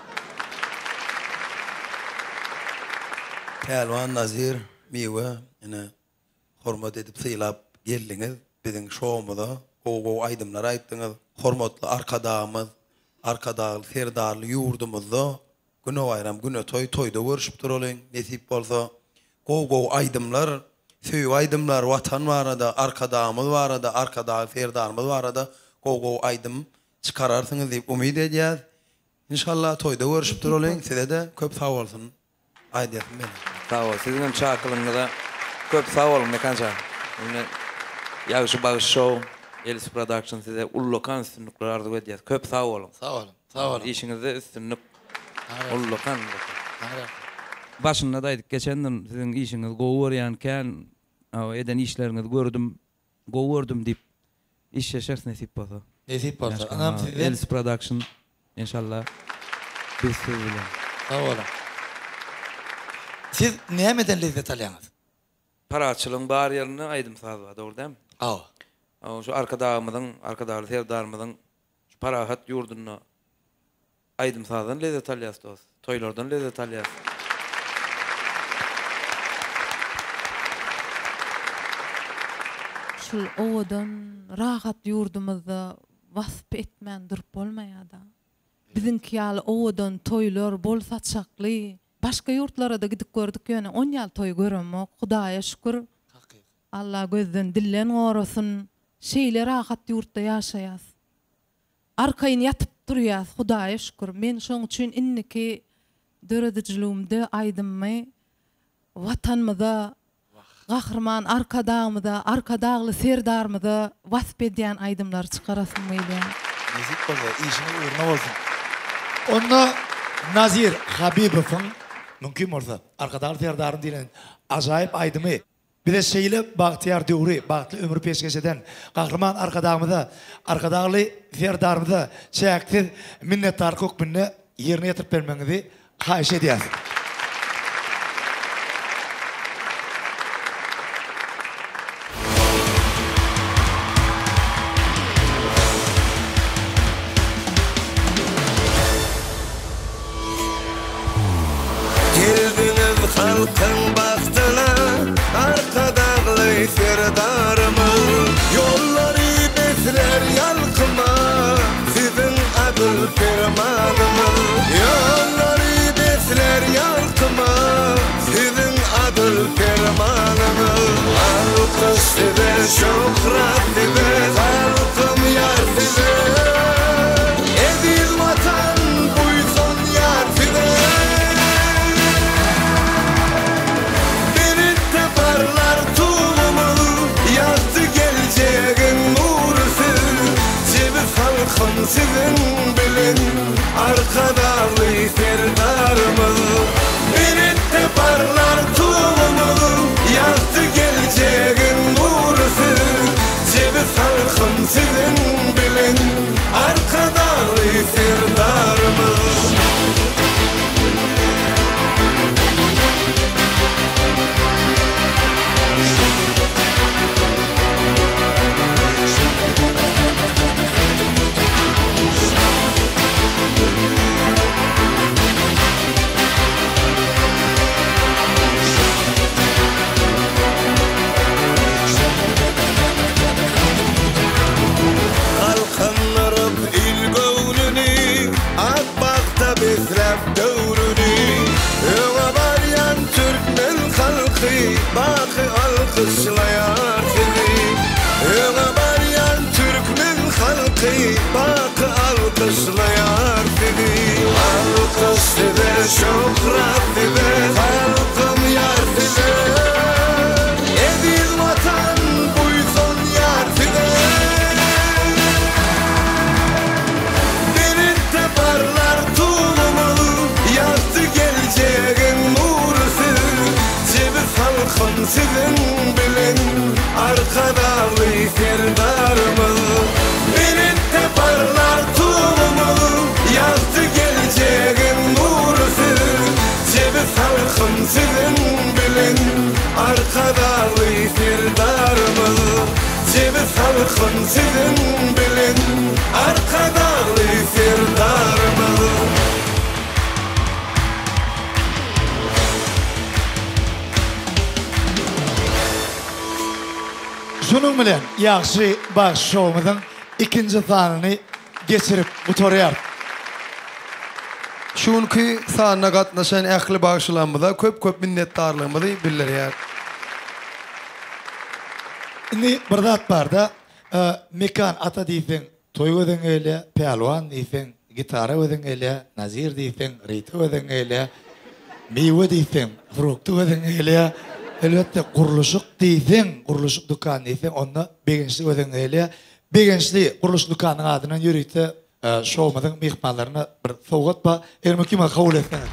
Pelvan Nazir Miwe ene hormat edip syylap geldiňiz biziň şowmyza gowy aýdymlar aýtdyňyz. Hormatly arkadaşymyz, arkadaşly serdarly ýurdumyzda güne bayram güne toy toyda görüşip duralaň. Nesip bolsa gowy aýdymlar, söýüp aýdymlar watan barada, arkadaşymyz barada, arkadaşly serdarymyz barada gowy aýdym çıkararsyňyz diýip umyt edýär. İnşallah toyda görüşip duralaň. Size de köp sag bolsun. Aýdýarym men. Sağ ol. Sizin çağırıklığınızda köp sağ olun mekanca. Yine Yaxşı Bağış Show, Elis Production size ullokan üstünlükler arzu ediyor. Köp sağ olun. Sağ olun. Sağ olun. İşinizde üstünlük ullokan. Başında daydık geçenden sizin işiniz goğuryanken eden işlerinizi gördüm, goğurdum deyip iş yaşarsın nesip olsa. Nesip olsa. Anam sizin Elis Production inşallah biz siz bilen. Sağ olun. Siz nämeden lezzet alýaňyz? Paraçılığın bar yerine aydım sağlığa, doğru değil mi? Aw. Aw şu arkadaşımızın, arkadaşlı sevdarımızın şu parahat yurduna aydım sağdan lezzet alýas dost. Toylardan lezzet alýas. Şu owadan rahat yurdumyzda wasp etmän durup bolmaýar-da. Biziňki ýaly owadan toylar bol saçakly. Başka yurtlara da gidip gördük yani on yıl toy göremok. Hudaýa şükür. Allah gözden dillen gorasyn. Şeýle rahat yurtda ýaşaýas. Arkaýyn yatyp durýas. Hudaýa şükür. Men şoň üçin inniki döredijligimde aýdymmy watanmyza gahrman arkadağımda, arkadağlı serdarmyda wasp edýän aýdymlar çykarasym gelýär. Nezip bolsa, işini uğruna bolsun. Onda Nazir Habibowyň mümkin bolsa arkadaşlar serdarym diýen ajaýyp aýdymy. Bir de şeýle Bagtyar Döwri, bagtly ömür peşkeş eden gahrman arkadağımda, arkadaşly serdarymyza çäksiz minnetdarlyk hukmyny ýerine ýetirip bermeňizi haýyş edýär. Halkın baktına arkadağlı serdarımız yolları besler yalkıma sizin adıl fermanımız yolları besler yalkıma sizin adıl fermanımız alkış size şöhret size halkım yar size edil vatan buysun yar size sizin bilin arkadaşlı serdarımız birlikte parlar tuğumuz yaktı geleceğin nursu ceviz halkım sizin bilin arkadaşlı serdarımız Kalkanlarım il gönlünü alkışlayar dedi. Alkış dedi, şöhret dedi, halkım yar dedi. Edil vatan buysun yar dedi. Birlikte parlar tulumu, yaktı geleceğin nursu. Cebi halkın sizin bilin, arkadalı serdarımız. Birlikte parlar tulumu, yaktı geleceğin nursu. Cebi halkın sizin bilin, arkadalı serdarımız. Cebi halkın sizin bilin, arkadalı serdarımız. Şunun bilen yaxşı baş şovumuzun ikinci sanını geçirip bu torayar. Şunki sanına gatnaşan ähli bagşylarymyza köp-köp minnetdarlygymyzy bildirýär. Indi bir zat bar da, mekan ata diýsen, toý öden eýle, pehlwan diýsen, gitara öden eýle, nazir diýsen, rita öden eýle, meýwe diýsen, frukty öden eýle, elbette guruluşuk diýsen, guruluşuk dukan diýsen, onda begençli öden eýle, begençli guruluş dukanyň adynan ýürükde şowumyzyň mehmanlaryna bir sowgat ba, elmi kime kabul etdiňiz.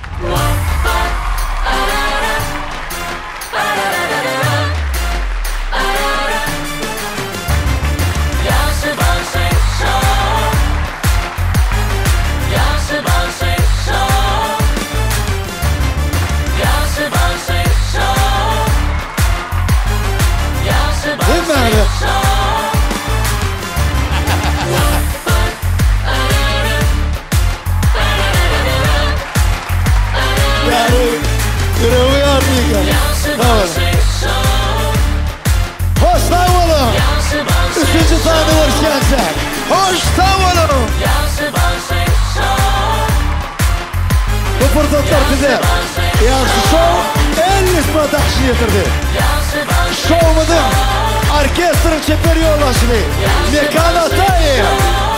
Hoş sağ olun. Üçüncü sahneye hoş geldin. Hoş sağ olun. Bu fırsatlar bize yaxşı şov elli sıra takşı getirdi. Şovumuzun orkestrın çeperi yollaşını Mekan Atayev.